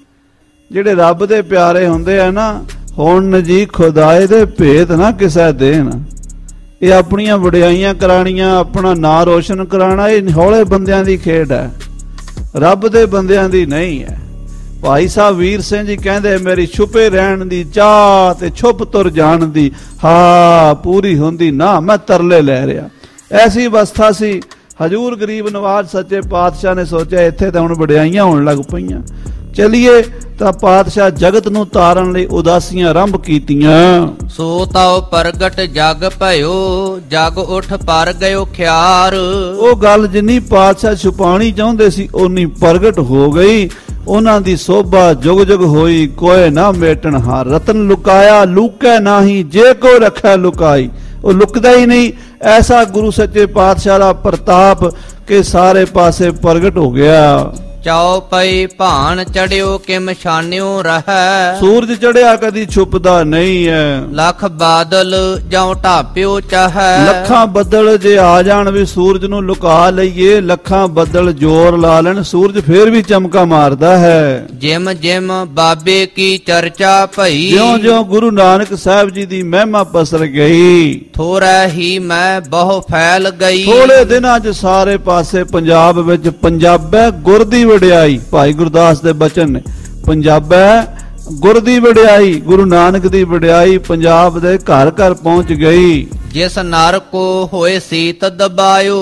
ਜਿਹੜੇ ਰੱਬ ਦੇ ਪਿਆਰੇ ਹੁੰਦੇ ਆ ਨਾ, ਹੁਣ ਜੀ ਖੁਦਾਏ ਦੇ ਭੇਤ ਨਾ ਕਿਸੇ ਦੇਣ। ਇਹ ਆਪਣੀਆਂ ਵਡਿਆਈਆਂ ਕਰਾਣੀਆਂ, ਆਪਣਾ ਨਾਂ ਰੋਸ਼ਨ ਕਰਾਣਾ, ਇਹ ਹੌਲੇ ਬੰਦਿਆਂ ਦੀ ਖੇਡ ਹੈ, ਰੱਬ ਦੇ ਬੰਦਿਆਂ ਦੀ ਨਹੀਂ ਹੈ। ਭਾਈ ਸਾਹਿਬ ਵੀਰ ਸਿੰਘ ਜੀ ਕਹਿੰਦੇ ਮੇਰੀ ਛੁਪੇ ਰਹਿਣ ਦੀ ਚਾਹ ਤੇ ਛੁਪ ਤੁਰ ਜਾਣ ਦੀ ਹਾਂ ਪੂਰੀ ਹੁੰਦੀ ਨਾ ਮੈਂ ਤਰਲੇ ਲੈ ਰਿਹਾ। ਐਸੀ ਅਵਸਥਾ ਸੀ। ਹਜੂਰ ਗਰੀਬ ਨਵਾਜ਼ ਸੱਚੇ ਪਾਤਸ਼ਾਹ ਨੇ ਸੋਚਿਆ ਇੱਥੇ ਤਾਂ ਹੁਣ ਵਡਿਆਈਆਂ ਹੋਣ ਲੱਗ ਪਈਆਂ, ਚਲੀਏ ਤਾਂ ਪਾਤਸ਼ਾਹ ਜਗਤ ਨੂੰ ਤਾਰਨ ਲਈ ਉਦਾਸੀਆਂ ਆਰੰਭ ਕੀਤੀਆਂ। ਸੋ ਤਾਉ ਪ੍ਰਗਟ ਜਗ ਭਇਓ ਜਗ ਉਠ ਪਰ ਗਇਓ ਖਿਆਰ। ਉਹ ਗੱਲ ਜਿੰਨੀ ਪਾਤਸ਼ਾਹ ਛੁਪਾਣੀ ਚਾਹੁੰਦੇ ਸੀ ਓਨੀ ਪ੍ਰਗਟ ਹੋ ਗਈ। ਉਹਨਾਂ ਦੀ ਸੋਭਾ ਜੁਗ ਜੁਗ ਹੋਈ, ਕੋਏ ਨਾ ਮੇਟਣ ਹਾਰ। ਰਤਨ ਲੁਕਾਇਆ ਲੁਕੈ ਨਾਹੀ, ਜੇ ਕੋ ਰੱਖੈ ਲੁਕਾਈ। ਉਹ ਲੁਕਦਾ ਹੀ ਨਹੀਂ। ਐਸਾ ਗੁਰੂ ਸੱਚੇ ਪਾਤਸ਼ਾਹ ਦਾ ਪ੍ਰਤਾਪ ਕਿ ਸਾਰੇ ਪਾਸੇ ਪ੍ਰਗਟ ਹੋ ਗਿਆ। ਚਾਉ ਪਈ ਭਾਣ ਚੜਿਓ ਕਿਮ ਛਾਨਿਓ ਰਹੈ। ਸੂਰਜ ਚੜਿਆ ਕਦੀ ਛੁਪਦਾ ਨਹੀਂ ਹੈ। ਲੱਖ ਬਾਦਲ ਜਾਂ ਢਾਪਿਓ ਚਾਹੈ। ਲੱਖਾਂ ਬੱਦਲ ਜੇ ਆ ਜਾਣ ਵੀ ਸੂਰਜ ਨੂੰ ਲੁਕਾ ਲਈਏ, ਲੱਖਾਂ ਬੱਦਲ ਜ਼ੋਰ ਲਾ ਲੈਣ, ਸੂਰਜ ਫੇਰ ਵੀ ਚਮਕਾ ਮਾਰਦਾ ਹੈ। ਜਿਮ ਜਿਮ ਬਾਬੇ ਕੀ ਚਰਚਾ ਭਈ। ਜਿਉਂ ਜਿਉਂ ਗੁਰੂ ਨਾਨਕ ਸਾਹਿਬ ਜੀ ਦੀ ਮਹਿਮਾ ਪਸਰ ਗਈ, ਥੋੜ੍ਹਾ ਹੀ ਮੈਂ ਬਹੁ ਫੈਲ ਗਈ। ਥੋੜੇ ਦਿਨਾਂ 'ਚ ਸਾਰੇ ਪਾਸੇ ਪੰਜਾਬ ਵਿੱਚ ਪੰਜਾਬੈ ਗੁਰ ਦੀ ਵਡਿਆਈ। ਭਾਈ ਗੁਰਦਾਸ ਦੇ ਬਚਨ ਨੇ, ਪੰਜਾਬੈ ਗੁਰ ਦੀ ਵਡਿਆਈ, ਗੁਰੂ ਨਾਨਕ ਦੀ ਵਡਿਆਈ ਪੰਜਾਬ ਦੇ ਘਰ ਘਰ ਪਹੁੰਚ ਗਈ। ਜਿਸ ਨਰ ਕੋ ਹੋਏ ਸੀਤ ਦਬਾਇਓ।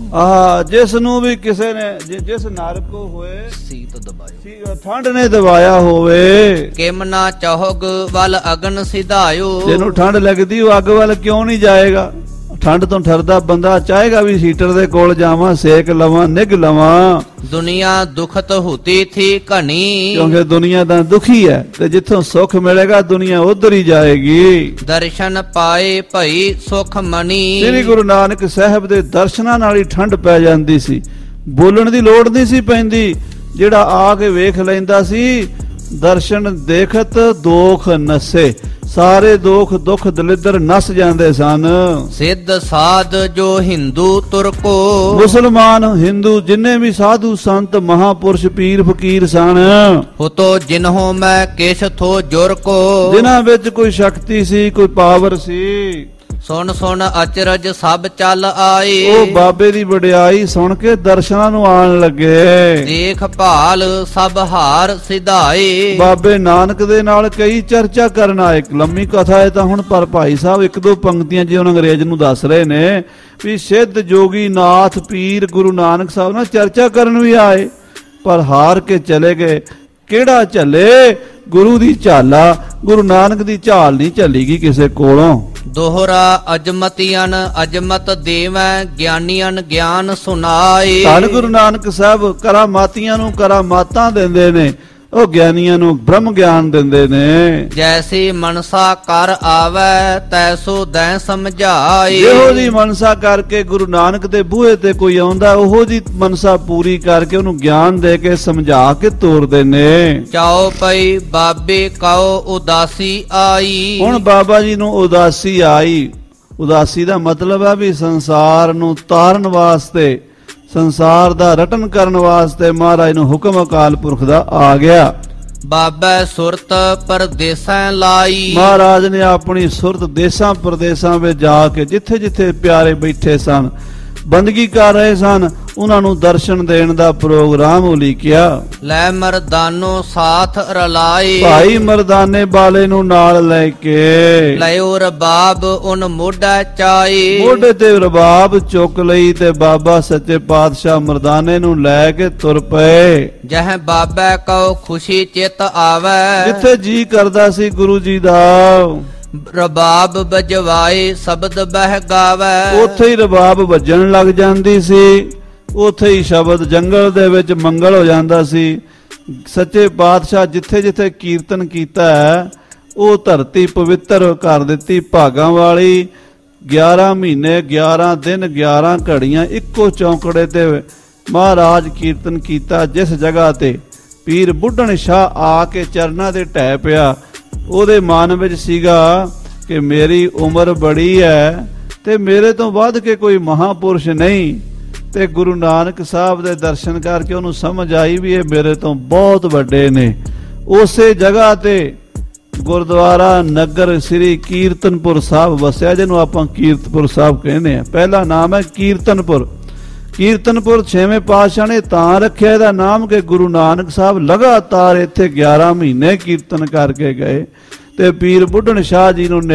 ਜਿਸ ਨੂੰ ਵੀ ਕਿਸੇ ਨੇ ਜਿਸ ਨਰ ਕੋ ਹੋਏ ਸੀਤ ਦਬਾਇਓ, ਠੰਡ ਨੇ ਦਬਾਇਆ ਹੋਵੇ। ਕਿਮ ਨਾ ਚਾਹੋਗ ਵੱਲ ਅਗਨ ਸਿਧਾਇਓ। ਜਿਹਨੂੰ ਠੰਡ ਲੱਗਦੀ ਉਹ ਅੱਗ ਵੱਲ ਕਿਉਂ ਨਹੀਂ ਜਾਏਗਾ? ਠੰਡ ਤੋਂ ਠਰਦਾ ਬੰਦਾ ਚਾਹੇਗਾ ਵੀ ਹੀਟਰ ਦੇ ਕੋਲ ਜਾਵਾਂ, ਸੇਕ ਲਵਾਂ, ਨਿੱਘ ਲਵਾਂ। ਦੁਨੀਆ ਦੁਖਤ ਹੁਤੀ ਥੀ ਘਣੀ। ਕਿਉਂਕਿ ਦੁਨੀਆ ਤਾਂ ਦੁਖੀ ਹੈ ਤੇ ਜਿੱਥੋਂ ਸੁੱਖ ਮਿਲੇਗਾ ਦੁਨੀਆ ਉਧਰ ਹੀ ਜਾਏਗੀ। ਦਰਸ਼ਨ ਪਾਏ ਭਈ ਸੁਖ ਮਨੀ। ਸ੍ਰੀ ਗੁਰੂ ਨਾਨਕ ਸਾਹਿਬ ਦੇ ਦਰਸ਼ਨਾਂ ਨਾਲ ਹੀ ਠੰਡ ਪੈ ਜਾਂਦੀ ਸੀ, ਬੋਲਣ ਦੀ ਲੋੜ ਨਹੀਂ ਸੀ ਪੈਂਦੀ। ਜਿਹੜਾ ਆ ਕੇ ਵੇਖ ਲੈਂਦਾ ਸੀ, ਦਰਸ਼ਨ ਦੇਖਤ ਦੋਖ ਨਸੇ, ਸਾਰੇ ਦੁੱਖ ਦਲਿੱਦਰ ਨਸ ਜਾਂਦੇ ਸਨ। ਸਿੱਧ ਸਾਧ ਜੋ ਹਿੰਦੂ ਤੁਰਕੋ। ਮੁਸਲਮਾਨ ਹਿੰਦੂ ਜਿੰਨੇ ਵੀ ਸਾਧੂ ਸੰਤ ਮਹਾਪੁਰਸ਼ ਪੀਰ ਫਕੀਰ ਸਨ, ਹੁਤੋ ਜਿਨਹੋਂ ਮੈਂ ਕਿਛ ਥੋ ਜੁਰ ਕੋ। ਜਿਨ੍ਹਾਂ ਵਿੱਚ ਕੋਈ ਸ਼ਕਤੀ ਸੀ, ਕੋਈ ਪਾਵਰ ਸੀ, ਸੁਣ ਸੁਣ ਅਚਰਜ ਸਭ ਚੱਲ ਆਏ। ਉਹ ਬਾਬੇ ਦੀ ਵਡਿਆਈ ਸੁਣ ਕੇ ਦਰਸ਼ਨਾਂ ਨੂੰ ਆਣ ਲੱਗੇ। ਦੇਖ ਭਾਲ ਸਭ ਹਾਰ ਸਿਧਾਏ। ਬਾਬੇ ਨਾਨਕ ਦੇ ਨਾਲ ਕਈ ਚਰਚਾ ਕਰਨ ਆਏ। ਇੱਕ ਲੰਮੀ ਕਥਾ ਹੈ ਤਾਂ ਹੁਣ ਪਰ ਭਾਈ ਸਾਹਿਬ ਇੱਕ ਦੋ ਪੰਕਤੀਆਂ ਜੀ ਉਹਨਾਂ ਅੰਗਰੇਜ਼ ਨੂੰ ਦੱਸ ਰਹੇ ਨੇ ਵੀ ਸਿੱਧ ਜੋਗੀ ਨਾਥ ਪੀਰ ਗੁਰੂ ਨਾਨਕ ਸਾਹਿਬ ਨਾਲ ਚਰਚਾ ਕਰਨ ਵੀ ਆਏ, ਪਰ ਹਾਰ ਕੇ ਚਲੇ ਗਏ। ਕਿਹੜਾ ਝੱਲੇ? ਗੁਰੂ ਦੀ ਝਾਲਾ। ਗੁਰੂ ਨਾਨਕ ਦੀ ਝਾਲ ਨਹੀਂ ਝੱਲੀਗੀ ਕਿਸੇ ਕੋਲੋਂ। ਦੋਹਰਾ ਅਜਮਤੀਆਂ ਅਜਮਤ ਦੇਵੈ, ਗਿਆਨੀਆਂ ਗਿਆਨ ਸੁਨਾਏ। ਧੰਨ ਗੁਰੂ ਨਾਨਕ ਸਾਹਿਬ ਕਰਾਮਾਤੀਆਂ ਨੂੰ ਕਰਾਮਾਤਾਂ ਦਿੰਦੇ ਨੇ, ਉਹ ਗਿਆਨੀਆਂ ਨੂੰ ਬ੍ਰਹਮ ਗਿਆਨ ਦਿੰਦੇ ਨੇ। ਜੈਸੀ ਮਨਸਾ ਕਰ ਆਵੈ ਤੈਸੋ ਦੈ ਸਮਝਾਏ। ਇਹੋ ਜੀ ਮਨਸਾ ਕਰਕੇ ਗੁਰੂ ਨਾਨਕ ਦੇ ਬੂਹੇ ਤੇ ਕੋਈ ਆਉਂਦਾ, ਉਹੋ ਜੀ ਮਨਸਾ ਪੂਰੀ ਕਰਕੇ ਉਹਨੂੰ ਗਿਆਨ ਦੇ ਕੇ ਸਮਝਾ ਕੇ ਤੋਰਦੇ ਨੇ। ਚਾਓ ਪਈ ਬਾਬੇ ਕਉ ਉਦਾਸੀ ਆਈ। ਹੁਣ ਬਾਬਾ ਜੀ ਨੂੰ ਉਦਾਸੀ ਆਈ। ਉਦਾਸੀ ਦਾ ਮਤਲਬ ਹੈ ਵੀ ਸੰਸਾਰ ਨੂੰ ਤਾਰਨ ਵਾਸਤੇ, ਸੰਸਾਰ ਦਾ ਰਟਨ ਕਰਨ ਵਾਸਤੇ ਮਹਾਰਾਜ ਨੂੰ ਹੁਕਮ ਅਕਾਲ ਪੁਰਖ ਦਾ ਆ ਗਿਆ। ਬਾਬਾ ਸੁਰਤ ਪਰਦੇਸਾਂ ਲਾਈ। ਮਹਾਰਾਜ ਨੇ ਆਪਣੀ ਸੁਰਤ ਦੇਸਾਂ ਪ੍ਰਦੇਸਾਂ ਵਿੱਚ ਜਾ ਕੇ ਜਿੱਥੇ ਜਿੱਥੇ ਪਿਆਰੇ ਬੈਠੇ ਸਨ ਬੰਦਗੀ ਕਰ ਰਹੇ ਸਨ, ਉਹਨਾਂ ਨੂੰ ਦਰਸ਼ਨ ਦੇਣ ਦਾ ਪ੍ਰੋਗਰਾਮ ਉਲੀਕਿਆ। ਲੈ ਮਰਦਾਨੋ ਸਾਥ ਰਲਾਏ, ਭਾਈ ਮਰਦਾਨੇ ਵਾਲੇ ਨੂੰ ਨਾਲ ਲੈ ਕੇ ਲਿਓ ਰਬਾਬ ਉਨ ਮੋਢਾ ਚਾਏ। ਮੋਢੇ ਤੇ ਰਬਾਬ ਚੁੱਕ ਲਈ ਤੇ ਬਾਬਾ ਸੱਚੇ ਪਾਤਸ਼ਾਹ ਮਰਦਾਨੇ ਨੂੰ ਲੈ ਕੇ ਤੁਰ ਪਏ। ਜਹ ਬਾਬਾ ਕਉ ਖੁਸ਼ੀ ਚਿਤ ਆਵੈ, ਜਿੱਥੇ ਜੀ ਕਰਦਾ ਸੀ ਗੁਰੂ ਜੀ ਦਾ ਰਬਾਬ ਬਜਵਾਏ ਸ਼ਬਦ ਬਹਿ ਗਾਵੈ। ਉੱਥੇ ਹੀ ਰਬਾਬ ਵੱਜਣ ਲੱਗ ਜਾਂਦੀ ਸੀ, ਉੱਥੇ ਹੀ ਸ਼ਬਦ ਜੰਗਲ ਦੇ ਵਿੱਚ ਮੰਗਲ ਹੋ ਜਾਂਦਾ ਸੀ। ਸੱਚੇ ਪਾਤਸ਼ਾਹ ਜਿੱਥੇ ਜਿੱਥੇ ਕੀਰਤਨ ਕੀਤਾ ਹੈ ਉਹ ਧਰਤੀ ਪਵਿੱਤਰ ਕਰ ਦਿੱਤੀ, ਭਾਗਾਂ ਵਾਲੀ। 11 ਮਹੀਨੇ 11 ਦਿਨ 11 ਘੜੀਆਂ ਇੱਕੋ ਚੌਂਕੜੇ ਤੇ ਮਹਾਰਾਜ ਕੀਰਤਨ ਕੀਤਾ। ਜਿਸ ਜਗ੍ਹਾ ਤੇ ਪੀਰ ਬੁੱਢਣ ਸ਼ਾਹ ਆ ਕੇ ਚਰਨਾਂ ਦੇ ਢਹਿ ਪਿਆ, ਉਹਦੇ ਮਨ ਵਿੱਚ ਸੀਗਾ ਕਿ ਮੇਰੀ ਉਮਰ ਬੜੀ ਹੈ ਤੇ ਮੇਰੇ ਤੋਂ ਵੱਧ ਕੇ ਕੋਈ ਮਹਾਪੁਰਸ਼ ਨਹੀਂ। ਤੇ ਗੁਰੂ ਨਾਨਕ ਸਾਹਿਬ ਦੇ ਦਰਸ਼ਨ ਕਰਕੇ ਉਹਨੂੰ ਸਮਝ ਆਈ ਵੀ ਇਹ ਮੇਰੇ ਤੋਂ ਬਹੁਤ ਵੱਡੇ ਨੇ। ਉਸੇ ਜਗ੍ਹਾ ਤੇ ਗੁਰਦੁਆਰਾ ਨਗਰ ਸ੍ਰੀ ਕੀਰਤਨਪੁਰ ਸਾਹਿਬ ਵਸਿਆ, ਜਿਹਨੂੰ ਆਪਾਂ ਕੀਰਤਪੁਰ ਸਾਹਿਬ ਕਹਿੰਦੇ ਆ। ਪਹਿਲਾ ਨਾਮ ਹੈ ਕੀਰਤਨਪੁਰ। ਕੀਰਤਨਪੁਰ 6ਵੇਂ ਪਾਤਸ਼ਾਹ ਨੇ ਤਾਂ ਰੱਖਿਆ ਇਹਦਾ ਨਾਮ ਕਿ ਗੁਰੂ ਨਾਨਕ ਸਾਹਿਬ ਲਗਾਤਾਰ ਇੱਥੇ 11 ਮਹੀਨੇ ਕੀਰਤਨ ਕਰਕੇ ਗਏ ਤੇ ਪੀਰ ਬੁੱਢਣ ਸ਼ਾਹ ਜੀ ਨੂੰ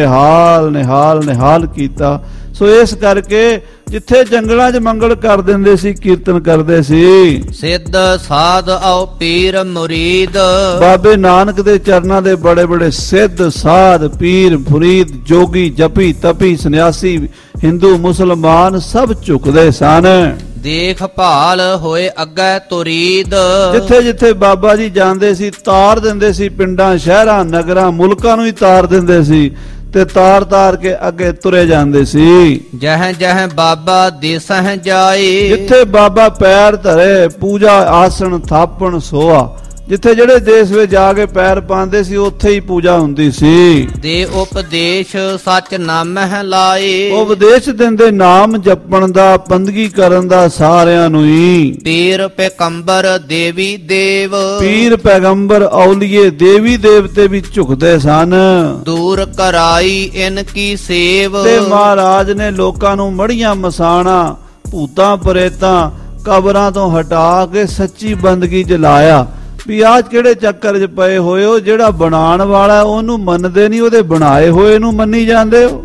ਨਿਹਾਲ ਕੀਤਾ। ਸੋ ਇਸ ਕਰਕੇ ਜਿੱਥੇ ਜੰਗਲਾਂ 'ਚ ਮੰਗਲ ਕਰ ਦਿੰਦੇ ਸੀ, ਕੀਰਤਨ ਕਰਦੇ ਸੀ। ਸਿੱਧ ਸਾਧ ਆਓ ਪੀਰ ਮੁਰੀਦ, ਬਾਬੇ ਨਾਨਕ ਦੇ ਚਰਨਾਂ ਦੇ ਬੜੇ ਬੜੇ ਸਿੱਧ ਸਾਧ ਪੀਰ ਮੁਰੀਦ ਜੋਗੀ ਜਪੀ ਤਪੀ ਸੰਨਿਆਸੀ ਹਿੰਦੂ ਮੁਸਲਮਾਨ ਸਭ ਝੁਕਦੇ ਸਨ। ਦੇਖ ਭਾਲ ਹੋਏ ਅੱਗੇ ਤੁਰੀਦ, ਜਿੱਥੇ ਜਿੱਥੇ ਬਾਬਾ ਜੀ ਜਾਂਦੇ ਸੀ ਤਾਰ ਦਿੰਦੇ ਸੀ, ਪਿੰਡਾਂ ਸ਼ਹਿਰਾਂ ਨਗਰਾਂ ਮੁਲਕਾਂ ਨੂੰ ਹੀ ਤਾਰ ਦਿੰਦੇ ਸੀ ਤੇ ਤਾਰ ਕੇ ਅੱਗੇ ਤੁਰੇ ਜਾਂਦੇ ਸੀ। ਜਹ ਜਹ ਬਾਬਾ ਦੇਸਹ ਜਾਏ, ਜਿੱਥੇ ਬਾਬਾ ਪੈਰ ਧਰੇ ਪੂਜਾ ਆਸਣ ਥਾਪਣ ਸੋਆ, ਜਿੱਥੇ ਜਿਹੜੇ ਦੇਸ਼ ਵਿੱਚ ਜਾ ਕੇ ਪੈਰ ਪਾਉਂਦੇ ਸੀ ਉੱਥੇ ਹੀ ਪੂਜਾ ਹੁੰਦੀ ਸੀ। ਦੇ ਉਪਦੇਸ਼ ਸੱਚ ਨਾਮਹਿ ਲਾਏ, ਉਪਦੇਸ਼ ਦਿੰਦੇ ਨਾਮ ਜਪਣ ਦਾ ਬੰਦਗੀ ਕਰਨ ਦਾ ਸਾਰਿਆਂ ਨੂੰ ਹੀ। ਪੀਰ ਪੈਗੰਬਰ ਦੇਵੀ ਦੇਵ, ਪੀਰ ਪੈਗੰਬਰ ਔਲੀਏ ਦੇਵੀ ਦੇਵਤੇ ਵੀ ਝੁਕਦੇ ਸਨ। ਦੂਰ ਕਰਾਈ ਇਨ ਕੀ ਸੇਵ, ਤੇ ਮਹਾਰਾਜ ਨੇ ਲੋਕਾਂ ਨੂੰ ਮੜੀਆਂ ਮਸਾਣਾ ਭੂਤਾਂ ਪ੍ਰੇਤਾਂ ਕਬਰਾਂ ਤੋਂ ਹਟਾ ਕੇ ਸੱਚੀ ਬੰਦਗੀ 'ਚ ਲਾਇਆ। ਵੀ ਆਜ ਕਿਹੜੇ ਚੱਕਰ 'ਚ ਪਏ ਹੋਏ ਹੋ, ਜਿਹੜਾ ਬਣਾਉਣ ਵਾਲਾ ਉਹਨੂੰ ਮੰਨਦੇ ਨਹੀਂ, ਉਹਦੇ ਬਣਾਏ ਹੋਏ ਨੂੰ ਮੰਨੀ ਜਾਂਦੇ ਹੋ।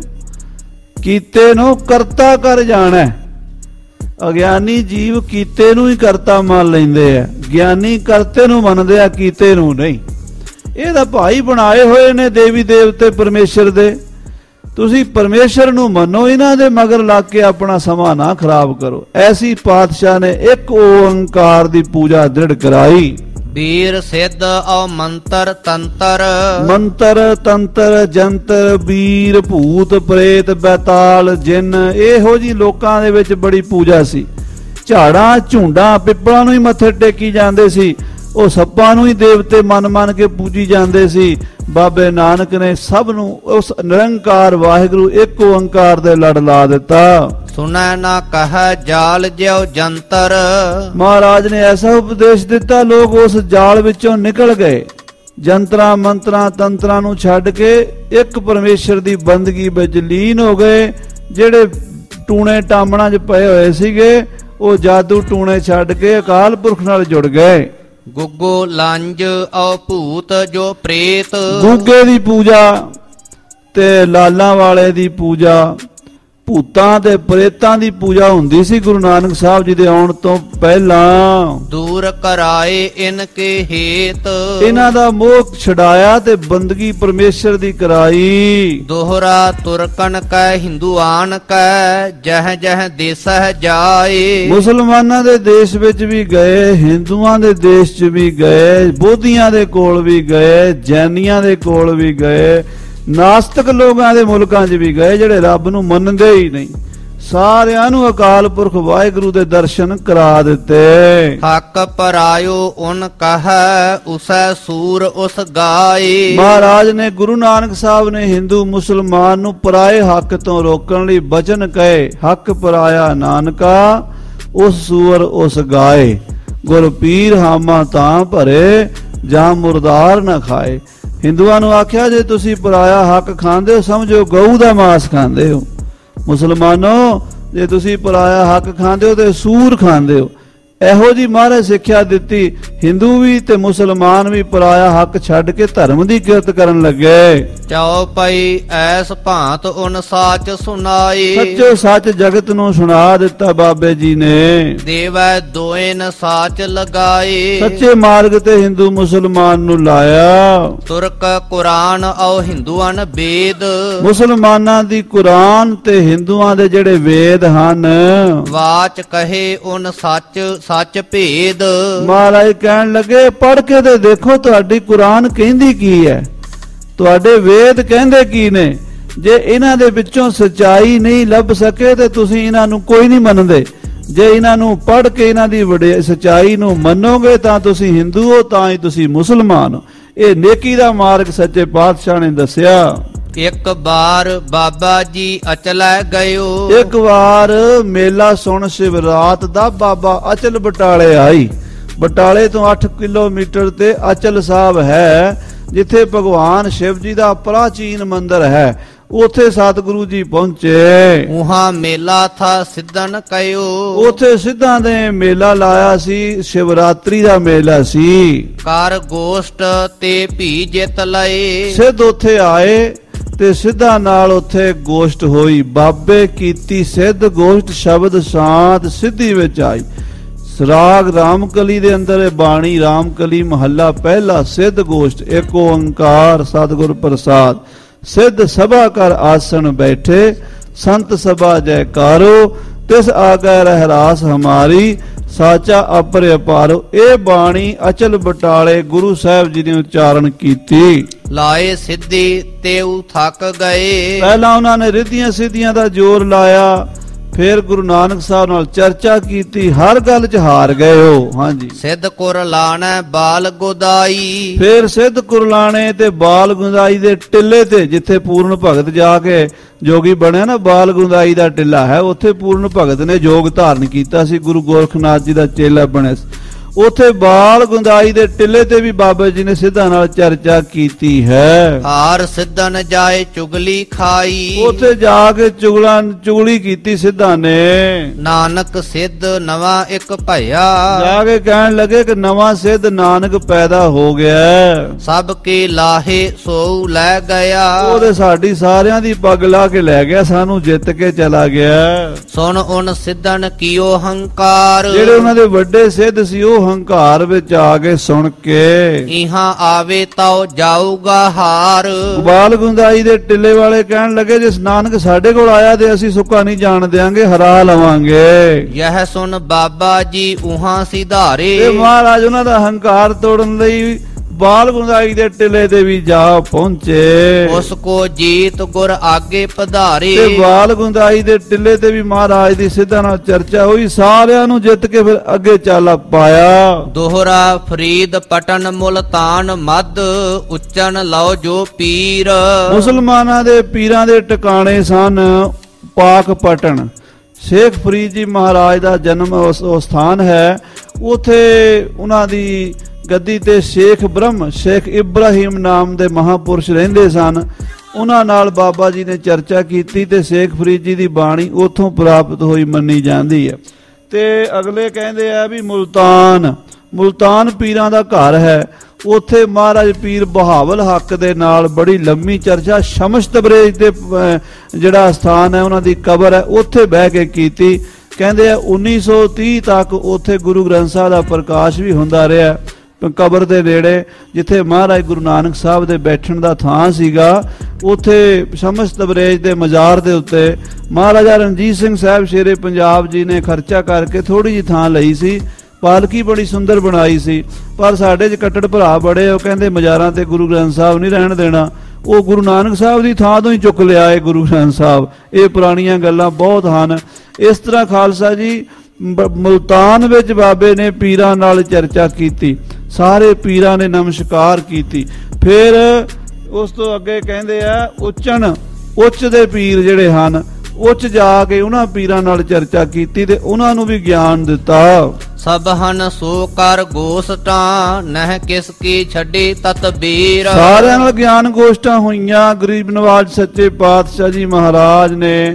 ਕੀਤੇ ਨੂੰ ਕਰਤਾ ਕਰ ਜਾਣਾ। ਅਗਿਆਨੀ ਜੀਵ ਕੀਤੇ ਨੂੰ ਹੀ ਕਰਤਾ ਮੰਨ ਲੈਂਦੇ ਆ, ਗਿਆਨੀ ਕਰਤੇ ਨੂੰ ਮੰਨਦੇ ਆ, ਕੀਤੇ ਨੂੰ ਨਹੀਂ। ਇਹ ਤਾਂ ਭਾਈ ਬਣਾਏ ਹੋਏ ਨੇ ਦੇਵੀ ਦੇਵਤੇ ਪਰਮੇਸ਼ਰ ਦੇ। ਤੁਸੀਂ ਪਰਮੇਸ਼ਰ ਨੂੰ ਮੰਨੋ, ਇਹਨਾਂ ਦੇ ਮਗਰ ਲੱਗ ਕੇ ਆਪਣਾ ਸਮਾਂ ਨਾ ਖਰਾਬ ਕਰੋ। ਐਸੀ ਪਾਤਸ਼ਾਹ ਨੇ ਇੱਕ ਓੰਕਾਰ ਦੀ ਪੂਜਾ ਦ੍ਰਿੜ ਕਰਾਈ। ਵੀਰ ਸਿੱਧ ਔ ਮੰਤਰ ਤੰਤਰ, ਮੰਤਰ ਤੰਤਰ ਜੰਤਰ ਵੀਰ ਭੂਤ ਪ੍ਰੇਤ ਬੈਤਾਲ ਜਿੰਨ, ਇਹੋ ਜੀ ਲੋਕਾਂ ਦੇ ਵਿੱਚ ਬੜੀ ਪੂਜਾ ਸੀ। ਝਾੜਾਂ ਝੁੰਡਾਂ ਪਿੱਪਲਾਂ ਨੂੰ ਹੀ ਮੱਥੇ ਟੇਕੀ ਜਾਂਦੇ ਸੀ, ਉਹ ਸੱਪਾਂ ਨੂੰ ਹੀ ਦੇਵਤੇ ਮੰਨ ਕੇ ਪੂਜੀ ਜਾਂਦੇ ਸੀ। ਬਾਬੇ ਨਾਨਕ ਨੇ ਸਭ ਨੂੰ ਉਸ ਨਿਰੰਕਾਰ ਵਾਹਿਗੁਰੂ ਇੱਕ ਓੰਕਾਰ ਦੇ ਲੜ ਲਾ ਦਿੱਤਾ। ਸੁਣੈ ਨਾ ਕਹੈ ਜਾਲ ਜਿਉ ਜੰਤਰ, ਮਹਾਰਾਜ ਨੇ ਐਸਾ ਉਪਦੇਸ਼ ਦਿੱਤਾ ਲੋਕ ਉਸ ਜਾਲ ਵਿੱਚੋਂ ਨਿਕਲ ਗਏ। ਜੰਤਰਾਂ ਮੰਤਰਾਂ ਤੰਤਰਾਂ ਨੂੰ ਛੱਡ ਕੇ ਇੱਕ ਪਰਮੇਸ਼ਰ ਦੀ ਬੰਦਗੀ ਵਿੱਚ ਲੀਨ ਹੋ ਗਏ। ਜਿਹੜੇ ਟੂਣੇ ਟਾਮਣਾ 'ਚ ਪਏ ਹੋਏ ਸੀਗੇ ਉਹ ਜਾਦੂ ਟੂਣੇ ਛੱਡ ਕੇ ਅਕਾਲ ਪੁਰਖ ਨਾਲ ਜੁੜ ਗਏ। ਗੁੱਗੋ ਲੰਜ ਔ ਭੂਤ ਜੋ ਪ੍ਰੇਤ, ਗੁੱਗੇ ਦੀ ਪੂਜਾ ਤੇ ਲਾਲਾਂ ਵਾਲੇ ਦੀ ਪੂਜਾ, ਭੂਤਾਂ ਤੇ ਪ੍ਰੇਤਾਂ ਦੀ ਪੂਜਾ ਹੁੰਦੀ ਸੀ ਗੁਰੂ ਨਾਨਕ ਸਾਹਿਬ ਜੀ ਦੇ ਆਉਣ ਤੋਂ ਪਹਿਲਾਂ। ਦੂਰ ਕਰਾਏ ਇਨ ਕੇ ਹੇਤ, ਇਹਨਾਂ ਦਾ ਮੋਹ ਛਡਾਇਆ ਤੇ ਬੰਦਗੀ ਪਰਮੇਸ਼ਰ ਦੀ ਕਰਾਈ। ਦੋਹਰਾ ਤੁਰਕਨ ਕੈ ਹਿੰਦੂਆਨ ਕੈ, ਜਹ ਜਹ ਦੇਸਹ ਜਾਏ। ਮੁਸਲਮਾਨਾਂ ਦੇ ਦੇਸ਼ ਵਿੱਚ ਵੀ ਗਏ, ਹਿੰਦੂਆਂ ਦੇ ਦੇਸ਼ 'ਚ ਵੀ ਗਏ, ਬੋਧੀਆਂ ਦੇ ਕੋਲ ਵੀ ਗਏ, ਜੈਨੀਆਂ ਦੇ ਕੋਲ ਵੀ ਗਏ, ਨਾਸਤਕ ਲੋਕਾਂ ਦੇ ਮੁਲਕਾਂ 'ਚ ਵੀ ਗਏ ਜਿਹੜੇ ਰੱਬ ਨੂੰ ਮੰਨਦੇ ਹੀ ਨਹੀਂ। ਸਾਰਿਆਂ ਨੂੰ ਅਕਾਲ ਪੁਰਖ ਵਾਹਿਗੁਰੂ ਦੇ ਦਰਸ਼ਨ ਕਰਾ ਦਿੱਤੇ। ਹੱਕ ਪਰਾਇਓ ਉਨ ਕਹੈ, ਉਸੈ ਸੂਰ ਉਸ ਗਾਏ। ਮਹਾਰਾਜ ਨੇ ਗੁਰੂ ਨਾਨਕ ਸਾਹਿਬ ਨੇ ਹਿੰਦੂ ਮੁਸਲਮਾਨ ਨੂੰ ਪਰਾਏ ਹੱਕ ਤੋਂ ਰੋਕਣ ਲਈ ਬਚਨ ਕਹੇ, ਹੱਕ ਪਰਾਇਆ ਨਾਨਕਾ ਉਸ ਸੂਰ ਉਸ ਗਾਏ। ਗੁਰ ਪੀਰ ਹਾਮਾ ਤਾਂ ਭਰੇ, ਜਾਂ ਮੁਰਦਾਰ ਨਾ ਖਾਏ। ਹਿੰਦੂਆਂ ਨੂੰ ਆਖਿਆ ਜੇ ਤੁਸੀਂ ਪਰਾਇਆ ਹੱਕ ਖਾਂਦੇ ਹੋ ਸਮਝੋ ਗਊ ਦਾ ਮਾਸ ਖਾਂਦੇ ਹੋ। ਮੁਸਲਮਾਨੋ ਜੇ ਤੁਸੀਂ ਪਰਾਇਆ ਹੱਕ ਖਾਂਦੇ ਹੋ ਤੇ ਸੂਰ ਖਾਂਦੇ ਹੋ। ਇਹੋ ਜੀ ਮਹਾਰਾਜ ਸਿੱਖਿਆ ਦਿੱਤੀ। ਹਿੰਦੂ ਵੀ ਤੇ ਮੁਸਲਮਾਨ ਵੀ ਪਰਾਇਆ ਹੱਕ ਛੱਡ ਕੇ ਧਰਮ ਦੀ ਕਿਰਤ ਕਰਨ ਲੱਗੇ। ਚਉਪਈ ਐਸ ਭਾਂਤ ਉਨ ਸਾਚ ਸੁਨਾਈ, ਸੱਚੋ ਸੱਚ ਜਗਤ ਨੂੰ ਸੁਣਾ ਦਿੱਤਾ ਬਾਬੇ ਜੀ ਨੇ। ਦੇਵੈ ਦੋਇਨ ਸਾਚ ਲਗਾਏ, ਸੱਚੇ ਮਾਰਗ ਤੇ ਹਿੰਦੂ ਮੁਸਲਮਾਨ ਨੂੰ ਲਾਇਆ। ਤੁਰਕ ਕੁਰਾਨ ਔ ਹਿੰਦੂਆਂ ਵੇਦ, ਮੁਸਲਮਾਨਾਂ ਦੀ ਕੁਰਾਨ ਤੇ ਹਿੰਦੂਆਂ ਦੇ ਜਿਹੜੇ ਵੇਦ ਹਨ, ਵਾਚ ਕਹੇ ਉਨ ਸੱਚ ਸੱਚ ਭੇਦ। ਮਹਾਰਾਜ ਕਹਿਣ ਲੱਗੇ ਪੜ੍ਹ ਕੇ ਤੇ ਦੇਖੋ ਤੁਹਾਡੀ ਕੁਰਾਨ ਕਹਿੰਦੀ ਕੀ ਹੈ, ਤੁਹਾਡੇ ਵੇਦ ਕਹਿੰਦੇ ਕੀ ਨੇ। ਜੇ ਇਹਨਾਂ ਦੇ ਵਿੱਚੋਂ ਸਚਾਈ ਨਹੀਂ ਲੱਭ ਸਕੇ ਤੇ ਤੁਸੀਂ ਇਹਨਾਂ ਨੂੰ ਕੋਈ ਨਹੀਂ ਮੰਨਦੇ। ਜੇ ਇਹਨਾਂ ਨੂੰ ਪੜ੍ਹ ਕੇ ਇਹਨਾਂ ਦੀ ਸਚਾਈ ਨੂੰ ਮੰਨੋਗੇ ਤਾਂ ਤੁਸੀਂ ਹਿੰਦੂ ਹੋ, ਤਾਂ ਹੀ ਤੁਸੀਂ ਮੁਸਲਮਾਨ ਹੋ। ਇਹ ਨੇਕੀ ਦਾ ਮਾਰਗ ਸੱਚੇ ਪਾਤਸ਼ਾਹ ਨੇ ਦੱਸਿਆ। ਇੱਕ ਵਾਰ ਬਾਬਾ ਜੀ ਅਚਲੈ ਗਇਓ, ਇੱਕ ਵਾਰ ਮੇਲਾ ਸੁਣ ਸ਼ਿਵਰਾਤ ਦਾ ਬਾਬਾ ਅਚਲ ਬਟਾਲੇ ਆਈ। ਬਟਾਲੇ ਤੋਂ 8 ਕਿਲੋਮੀਟਰ ਤੇ ਅਚਲ ਸਾਹਿਬ ਹੈ, ਜਿੱਥੇ ਭਗਵਾਨ ਸ਼ਿਵ ਜੀ ਦਾ ਪ੍ਰਾਚੀਨ ਮੰਦਿਰ ਹੈ। ਉੱਥੇ ਸਤਿਗੁਰੂ ਜੀ ਪਹੁੰਚੇ। ਉਹਾਂ ਮੇਲਾ ਥਾ ਸਿੱਧਨ ਕਇਓ, ਉੱਥੇ ਸਿੱਧਾਂ ਦੇ ਮੇਲਾ ਲਾਇਆ ਸੀ, ਸ਼ਿਵਰਾਤਰੀ ਦਾ ਮੇਲਾ ਸੀ। ਕਰ ਗੋਸ਼ਟ ਤੇ ਭੀ ਜਿਤ ਲਏ, ਸਿੱਧ ਉੱਥੇ ਆਏ ਤੇ ਸਿੱਧਾਂ ਨਾਲ ਉੱਥੇ ਗੋਸ਼ਟ ਹੋਈ। ਬਾਬੇ ਕੀਤੀ ਸਿੱਧ ਗੋਸ਼ਟ, ਸ਼ਬਦ ਸ਼ਾਂਤ ਸਿੱਧੀ ਵਿੱਚ ਆਈ। ਰਾਗ ਰਾਮਕਲੀ ਦੇ ਅੰਦਰ ਬਾਣੀ ਰਾਮਕਲੀ ਮਹੱਲਾ ਪਹਿਲਾ, ਸਿੱਧ ਗੋਸ਼ਟ। ਏਕ ਓੰਕਾਰ ਸਤਿਗੁਰ ਪ੍ਰਸਾਦ। ਸਿੱਧ ਸਭਾ ਕਰ ਆਸਣ ਬੈਠੇ, ਸੰਤ ਸਭਾ ਜੈਕਾਰੋ। ਤਿਸ ਆਗੈ ਰਹਿਰਾਸ ਹਮਾਰੀ, ਸਾਚਾ ਅਪਰ ਅਪਾਰੋ। ਇਹ ਬਾਣੀ ਅਚਲ ਬਟਾਲੇ ਗੁਰੂ ਸਾਹਿਬ ਜੀ ਨੇ ਉਚਾਰਨ ਕੀਤੀ। ਲਾਏ ਸਿੱਧੀ ਤੇਉ ਥੱਕ ਗਏ, ਪਹਿਲਾਂ ਉਹਨਾਂ ਨੇ ਰਿੱਧੀਆਂ ਸਿੱਧੀਆਂ ਦਾ ਜ਼ੋਰ ਲਾਇਆ, ਫਿਰ ਗੁਰੂ ਨਾਨਕ ਸਾਹਿਬ ਨਾਲ ਚਰਚਾ ਕੀਤੀ, ਹਰ ਗੱਲ 'ਚ ਹਾਰ ਗਏ ਹੋ। ਹਾਂਜੀ, ਸਿੱਧ ਕੁਰ ਲਾਣੈ ਬਾਲ ਗੁਦਾਈ, ਫਿਰ ਸਿੱਧ ਕੁਰਲਾਣੇ ਤੇ ਬਾਲ ਗੁੰਦਾਈ ਦੇ ਟਿੱਲੇ ਤੇ, ਜਿੱਥੇ ਪੂਰਨ ਭਗਤ ਜਾ ਕੇ ਜੋਗੀ ਬਣਿਆ ਨਾ, ਬਾਲ ਗੁੰਦਾਈ ਦਾ ਟਿੱਲਾ ਹੈ, ਉੱਥੇ ਪੂਰਨ ਭਗਤ ਨੇ ਜੋਗ ਧਾਰਨ ਕੀਤਾ ਸੀ, ਗੁਰੂ ਗੋਰਖਨਾਥ ਜੀ ਦਾ ਚੇਲਾ ਬਣਿਆ ਸੀ। ਉੱਥੇ ਬਾਲ ਗੁੰਦਾਈ ਦੇ ਟਿੱਲੇ ਤੇ ਵੀ ਬਾਬਾ ਜੀ ਨੇ ਸਿੱਧਾਂ ਨਾਲ ਚਰਚਾ ਕੀਤੀ ਹੈ। ਹਾਰ ਸਿੱਧਨ ਜਾਏ ਚੁਗਲੀ ਖਾਈ, ਉੱਥੇ ਜਾ ਕੇ ਚੁਗਲੀ ਕੀਤੀ ਸਿੱਧਾਂ ਨੇ। ਨਾਨਕ ਸਿੱਧ ਨਵਾਂ ਇੱਕ ਭਇਆ, ਜਾ ਕੇ ਕਹਿਣ ਲੱਗੇ ਕਿ ਨਵਾਂ ਸਿੱਧ ਨਾਨਕ ਪੈਦਾ ਹੋ ਗਿਆ। ਸਭ ਕੇ ਲਾਹੇ ਸੋਉ ਲੈ ਗਿਆ, ਉਹਦੇ ਸਾਡੀ ਸਾਰਿਆਂ ਦੀ ਪੱਗ ਲਾ ਕੇ ਲੈ ਗਿਆ, ਸਾਨੂੰ ਜਿੱਤ ਕੇ ਚਲਾ ਗਿਆ। ਸੁਣ ਉਨ ਸਿੱਧਨ ਕੀਓ ਹੰਕਾਰ, ਜਿਹੜੇ ਉਹਨਾਂ ਦੇ ਵੱਡੇ ਸਿੱਧ ਸੀ ਉਹ ਹੰਕਾਰ ਵਿੱਚ ਆ ਕੇ ਸੁਣ ਕੇ, ਇਹਾਂ ਆਵੇ ਤਾਉ ਜਾਊਗਾ ਹਾਰ। ਬਾਲ ਗੁੰਦਾਈ ਦੇ ਟਿੱਲੇ ਵਾਲੇ ਕਹਿਣ ਲੱਗੇ ਜਿਸ ਨਾਨਕ ਸਾਡੇ ਕੋਲ ਆਇਆ ਤੇ ਅਸੀਂ ਸੁੱਕਾ ਨਹੀਂ ਜਾਣ ਦਿਆਂਗੇ, ਹਰਾ ਲਵਾਂਗੇ। ਯਹ ਸੁਣ ਬਾਬਾ ਜੀ ਉਹਾਂ ਸਿਧਾਰੇ, ਤੇ ਮਹਾਰਾਜ ਉਹਨਾਂ ਦਾ ਹੰਕਾਰ ਤੋੜਨ ਲਈ ਬਾਲ ਗੁੰਦਾਈ ਦੇ ਟਿੱਲੇ ਤੇ ਵੀ ਜਾ ਪਹੁੰਚੇ। ਉਸ ਕੋ ਜੀਤ ਗੁਰ ਆਗੇ ਪਧਾਰੇ, ਤੇ ਬਾਲ ਗੁੰਦਾਈ ਦੇ ਟਿੱਲੇ ਤੇ ਵੀ ਮਹਾਰਾਜ ਦੀ ਸਿੱਧਾਂ ਨਾਲ ਚਰਚਾ ਹੋਈ, ਸਾਰਿਆਂ ਨੂੰ ਜਿੱਤ ਕੇ ਫਿਰ ਅੱਗੇ ਚਾਲਾ ਪਾਇਆ। ਦੋਹਰਾ ਫਰੀਦ ਪਟਨ ਮੁਲਤਾਨ ਮਦ, ਉੱਚਨ ਲਓ ਜੋ ਪੀਰ। ਮੁਸਲਮਾਨਾਂ ਦੇ ਪੀਰਾਂ ਦੇ ਟਿਕਾਣੇ ਸਨ ਪਾਕ ਪਟਨ। ਸ਼ੇਖ ਫਰੀਦ ਜੀ ਮਹਾਰਾਜ ਦਾ ਜਨਮ ਉਹ ਸਥਾਨ ਹੈ। ਉਥੇ ਉਹਨਾਂ ਦੀ ਗੱਦੀ ਤੇ ਸ਼ੇਖ ਬ੍ਰਹਮ, ਸ਼ੇਖ ਇਬਰਾਹਿਮ ਨਾਮ ਦੇ ਮਹਾਪੁਰਸ਼ ਰਹਿੰਦੇ ਸਨ। ਉਹਨਾਂ ਨਾਲ ਬਾਬਾ ਜੀ ਨੇ ਚਰਚਾ ਕੀਤੀ ਤੇ ਸ਼ੇਖ ਫਰੀਦ ਜੀ ਦੀ ਬਾਣੀ ਉਥੋਂ ਪ੍ਰਾਪਤ ਹੋਈ ਮੰਨੀ ਜਾਂਦੀ ਹੈ। ਤੇ ਅਗਲੇ ਕਹਿੰਦੇ ਆ ਵੀ ਮੁਲਤਾਨ ਪੀਰਾਂ ਦਾ ਘਰ ਹੈ। ਉੱਥੇ ਮਹਾਰਾਜ ਪੀਰ ਬਹਾਵਲ ਹੱਕ ਦੇ ਨਾਲ ਬੜੀ ਲੰਮੀ ਚਰਚਾ ਸ਼ਮਸ ਤਬਰੇਜ਼ ਦੇ ਜਿਹੜਾ ਸਥਾਨ ਹੈ ਉਹਨਾਂ ਦੀ ਕਬਰ ਹੈ, ਉੱਥੇ ਬਹਿ ਕੇ ਕੀਤੀ। ਕਹਿੰਦੇ ਆ 1930 ਤੱਕ ਉੱਥੇ ਗੁਰੂ ਗ੍ਰੰਥ ਸਾਹਿਬ ਦਾ ਪ੍ਰਕਾਸ਼ ਵੀ ਹੁੰਦਾ ਰਿਹਾ ਕਬਰ ਦੇ ਨੇੜੇ, ਜਿੱਥੇ ਮਹਾਰਾਜ ਗੁਰੂ ਨਾਨਕ ਸਾਹਿਬ ਦੇ ਬੈਠਣ ਦਾ ਥਾਂ ਸੀਗਾ। ਉੱਥੇ ਸ਼ਮਸ ਤਬਰੇਜ਼ ਦੇ ਮਜ਼ਾਰ ਦੇ ਉੱਤੇ ਮਹਾਰਾਜਾ ਰਣਜੀਤ ਸਿੰਘ ਸਾਹਿਬ ਸ਼ੇਰੇ ਪੰਜਾਬ ਜੀ ਨੇ ਖਰਚਾ ਕਰਕੇ ਥੋੜੀ ਜਿਹੀ ਥਾਂ ਲਈ ਸੀ, ਪਾਲਕੀ ਬੜੀ ਸੁੰਦਰ ਬਣਾਈ ਸੀ। ਪਰ ਸਾਡੇ 'ਚ ਕੱਟੜ ਭਰਾ ਬੜੇ, ਉਹ ਕਹਿੰਦੇ ਮਜ਼ਾਰਾਂ ਤੇ ਗੁਰੂ ਗ੍ਰੰਥ ਸਾਹਿਬ ਨਹੀਂ ਰਹਿਣ ਦੇਣਾ। ਉਹ ਗੁਰੂ ਨਾਨਕ ਸਾਹਿਬ ਦੀ ਥਾਂ ਤੋਂ ਹੀ ਚੁੱਕ ਲਿਆ ਇਹ ਗੁਰੂ ਗ੍ਰੰਥ ਸਾਹਿਬ। ਇਹ ਪੁਰਾਣੀਆਂ ਗੱਲਾਂ ਬਹੁਤ ਹਨ। ਇਸ ਤਰ੍ਹਾਂ ਖਾਲਸਾ ਜੀ ਮੁਲਤਾਨ ਵਿੱਚ ਬਾਬੇ ਨੇ ਪੀਰਾਂ ਨਾਲ ਚਰਚਾ ਕੀਤੀ, ਸਾਰੇ ਪੀਰਾਂ ਨੇ ਨਮਸਕਾਰ ਕੀਤੀ। ਫਿਰ ਉਸ ਤੋਂ ਅੱਗੇ ਕਹਿੰਦੇ ਆ ਉੱਚ ਦੇ ਪੀਰ ਜਿਹੜੇ ਹਨ, ਉੱਚ ਜਾ ਕੇ ਉਹਨਾਂ ਪੀਰਾਂ ਨਾਲ ਚਰਚਾ ਕੀਤੀ ਤੇ ਉਹਨਾਂ ਨੂੰ ਵੀ ਗਿਆਨ ਦਿੱਤਾ। ਸਭ ਹਨ ਸੋ ਕਰ ਗੋਸ਼ਟਾਂ, ਨਹਿ ਕਿਸ ਕੀ ਛੱਡੀ ਤਤਬੀਰ। ਸਾਰਿਆਂ ਨਾਲ ਗਿਆਨ ਗੋਸ਼ਟਾਂ ਹੋਈਆਂ। ਗਰੀਬ ਨਵਾਜ ਸੱਚੇ ਪਾਤਸ਼ਾਹ ਜੀ ਮਹਾਰਾਜ ਨੇ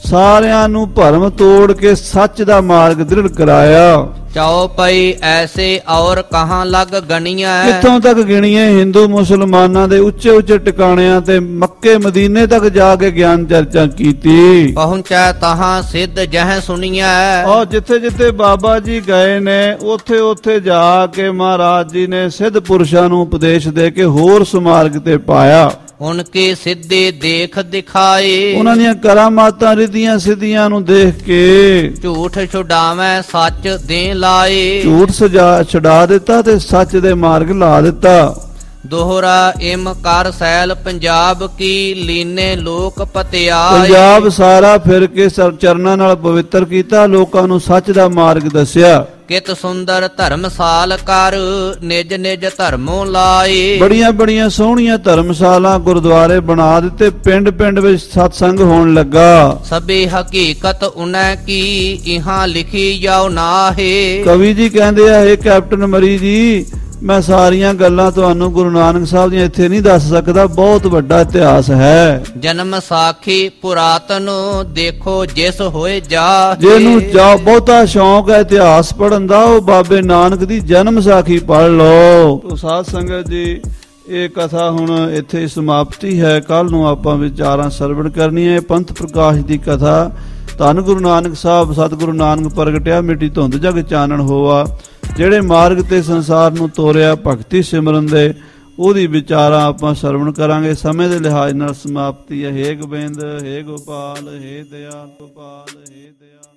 ਸਾਰਿਆਂ ਨੂੰ ਭਰਮ ਤੋੜ ਕੇ ਸੱਚ ਦਾ ਮਾਰਗ ਦ੍ਰਿੜ ਕਰਾਇਆ। ਚਉਪਈ ਐਸੇ ਔਰ ਕਹਾਂ ਲਗ ਗਣੀਐ। ਕਿੱਥੋਂ ਤੱਕ ਗਿਣੀਏ ਹਿੰਦੂ ਮੁਸਲਮਾਨਾਂ ਦੇ ਉੱਚੇ ਉੱਚੇ ਟਿਕਾਣਿਆਂ ਤੇ ਮੱਕੇ ਮਦੀਨੇ ਤੱਕ ਜਾ ਕੇ ਗਿਆਨ ਚਰਚਾ ਕੀਤੀ। ਪਹੁੰਚੈ ਤਹਾਂ ਸਿੱਧ ਜਹ ਸੁਣੀਐ। ਔਰ ਜਿੱਥੇ ਜਿੱਥੇ ਬਾਬਾ ਜੀ ਗਏ ਨੇ ਉੱਥੇ ਉੱਥੇ ਜਾ ਕੇ ਮਹਾਰਾਜ ਜੀ ਨੇ ਸਿੱਧ ਪੁਰਸ਼ਾਂ ਨੂੰ ਉਪਦੇਸ਼ ਦੇ ਕੇ ਹੋਰ ਸੁਮਾਰਗ ਤੇ ਪਾਇਆ। ਉਨਕੇ ਸਿੱਧੇ ਦੇਖ ਦਿਖਾਏ। ਉਹਨਾਂ ਦੀਆਂ ਕਰਾਮਾਤਾਂ ਰਿੱਧੀਆਂ ਸਿੱਧੀਆਂ ਨੂੰ ਦੇਖ ਕੇ ਝੂਠ ਛੁਡਾਵੈ ਸੱਚ ਦੇ ਲਾਏ। ਝੂਠ ਛੁਡਾ ਦਿੱਤਾ ਤੇ ਸੱਚ ਦੇ ਮਾਰਗ ਲਾ ਦਿੱਤਾ। ਦੋਹਰਾ ਇਮ ਕਰ ਸੈਲ ਪੰਜਾਬ ਕੀ ਲੀਨੇ ਲੋਕ ਪਤਿਆਏ। ਪੰਜਾਬ ਸਾਰਾ ਫਿਰ ਕੇ ਚਰਨਾਂ ਨਾਲ ਪਵਿੱਤਰ ਕੀਤਾ, ਲੋਕਾਂ ਨੂੰ ਸੱਚ ਦਾ ਮਾਰਗ ਦੱਸਿਆ। ਕਿਤ ਸੁੰਦਰ ਧਰਮਸਾਲ ਕਰ ਨਿਜ ਨਿਜ ਧਰਮੋਂ ਲਾਏ। ਬੜੀਆਂ ਬੜੀਆਂ ਸੋਹਣੀਆਂ ਧਰਮਸ਼ਾਲਾ ਗੁਰਦੁਆਰੇ ਬਣਾ ਦਿੱਤੇ, ਪਿੰਡ ਪਿੰਡ ਵਿੱਚ ਸਤਸੰਗ ਹੋਣ ਲੱਗਾ। ਸਭੇ ਹਕੀਕਤ ਉਨੈ ਕੀ ਇਹਾਂ ਲਿਖੀ ਜਾਉ ਨਾਹੇ। ਕਵੀ ਜੀ ਕਹਿੰਦੇ ਆ, ਇਹ ਕੈਪਟਨ ਮਰੀ ਜੀ ਮੈਂ ਸਾਰੀਆਂ ਗੱਲਾਂ ਤੁਹਾਨੂੰ ਗੁਰੂ ਨਾਨਕ ਸਾਹਿਬ ਦੀਆਂ ਇੱਥੇ ਨਹੀਂ ਦੱਸ ਸਕਦਾ, ਬਹੁਤ ਵੱਡਾ ਇਤਿਹਾਸ ਹੈ। ਜਨਮ ਸਾਖੀ ਪੁਰਾਤਨ ਦੇਖੋ ਜਿਸ ਹੋਏ ਜਾ। ਜਿਹਨੂੰ ਬਹੁਤਾ ਸ਼ੌਂਕ ਹੈ ਇਤਿਹਾਸ ਪੜ੍ਹਨ ਦਾ, ਉਹ ਬਾਬੇ ਨਾਨਕ ਦੀ ਜਨਮ ਸਾਖੀ ਪੜ੍ਹ ਲਓ। ਸਾਧ ਸੰਗਤ ਜੀ, ਇਹ ਕਥਾ ਹੁਣ ਇੱਥੇ ਸਮਾਪਤੀ ਹੈ। ਕੱਲ ਨੂੰ ਆਪਾਂ ਵਿਚਾਰਾਂ ਸਰਵਣ ਕਰਨੀ ਹੈ। ਪੰਥ ਪ੍ਰਕਾਸ਼ ਦੀ ਕਥਾ। ਧੰਨ ਗੁਰੂ ਨਾਨਕ ਸਾਹਿਬ ਸਤਿਗੁਰੂ ਨਾਨਕ ਪ੍ਰਗਟਿਆ, ਮਿੱਟੀ ਧੁੰਦ ਜਗ ਚਾਨਣ ਹੋਆ। ਜਿਹੜੇ ਮਾਰਗ ਤੇ ਸੰਸਾਰ ਨੂੰ ਤੋਰਿਆ ਭਗਤੀ ਸਿਮਰਨ ਦੇ, ਉਹਦੀ ਵਿਚਾਰਾਂ ਆਪਾਂ ਸਰਵਣ ਕਰਾਂਗੇ। ਸਮੇਂ ਦੇ ਲਿਹਾਜ਼ ਨਾਲ ਸਮਾਪਤੀ ਹੈ। ਹੇ ਗੋਬਿੰਦ, ਹੇ ਗੋਪਾਲ, ਹੇ ਦਿਆਲ ਗੋਪਾਲ, ਹੇ ਦਿਆਲ।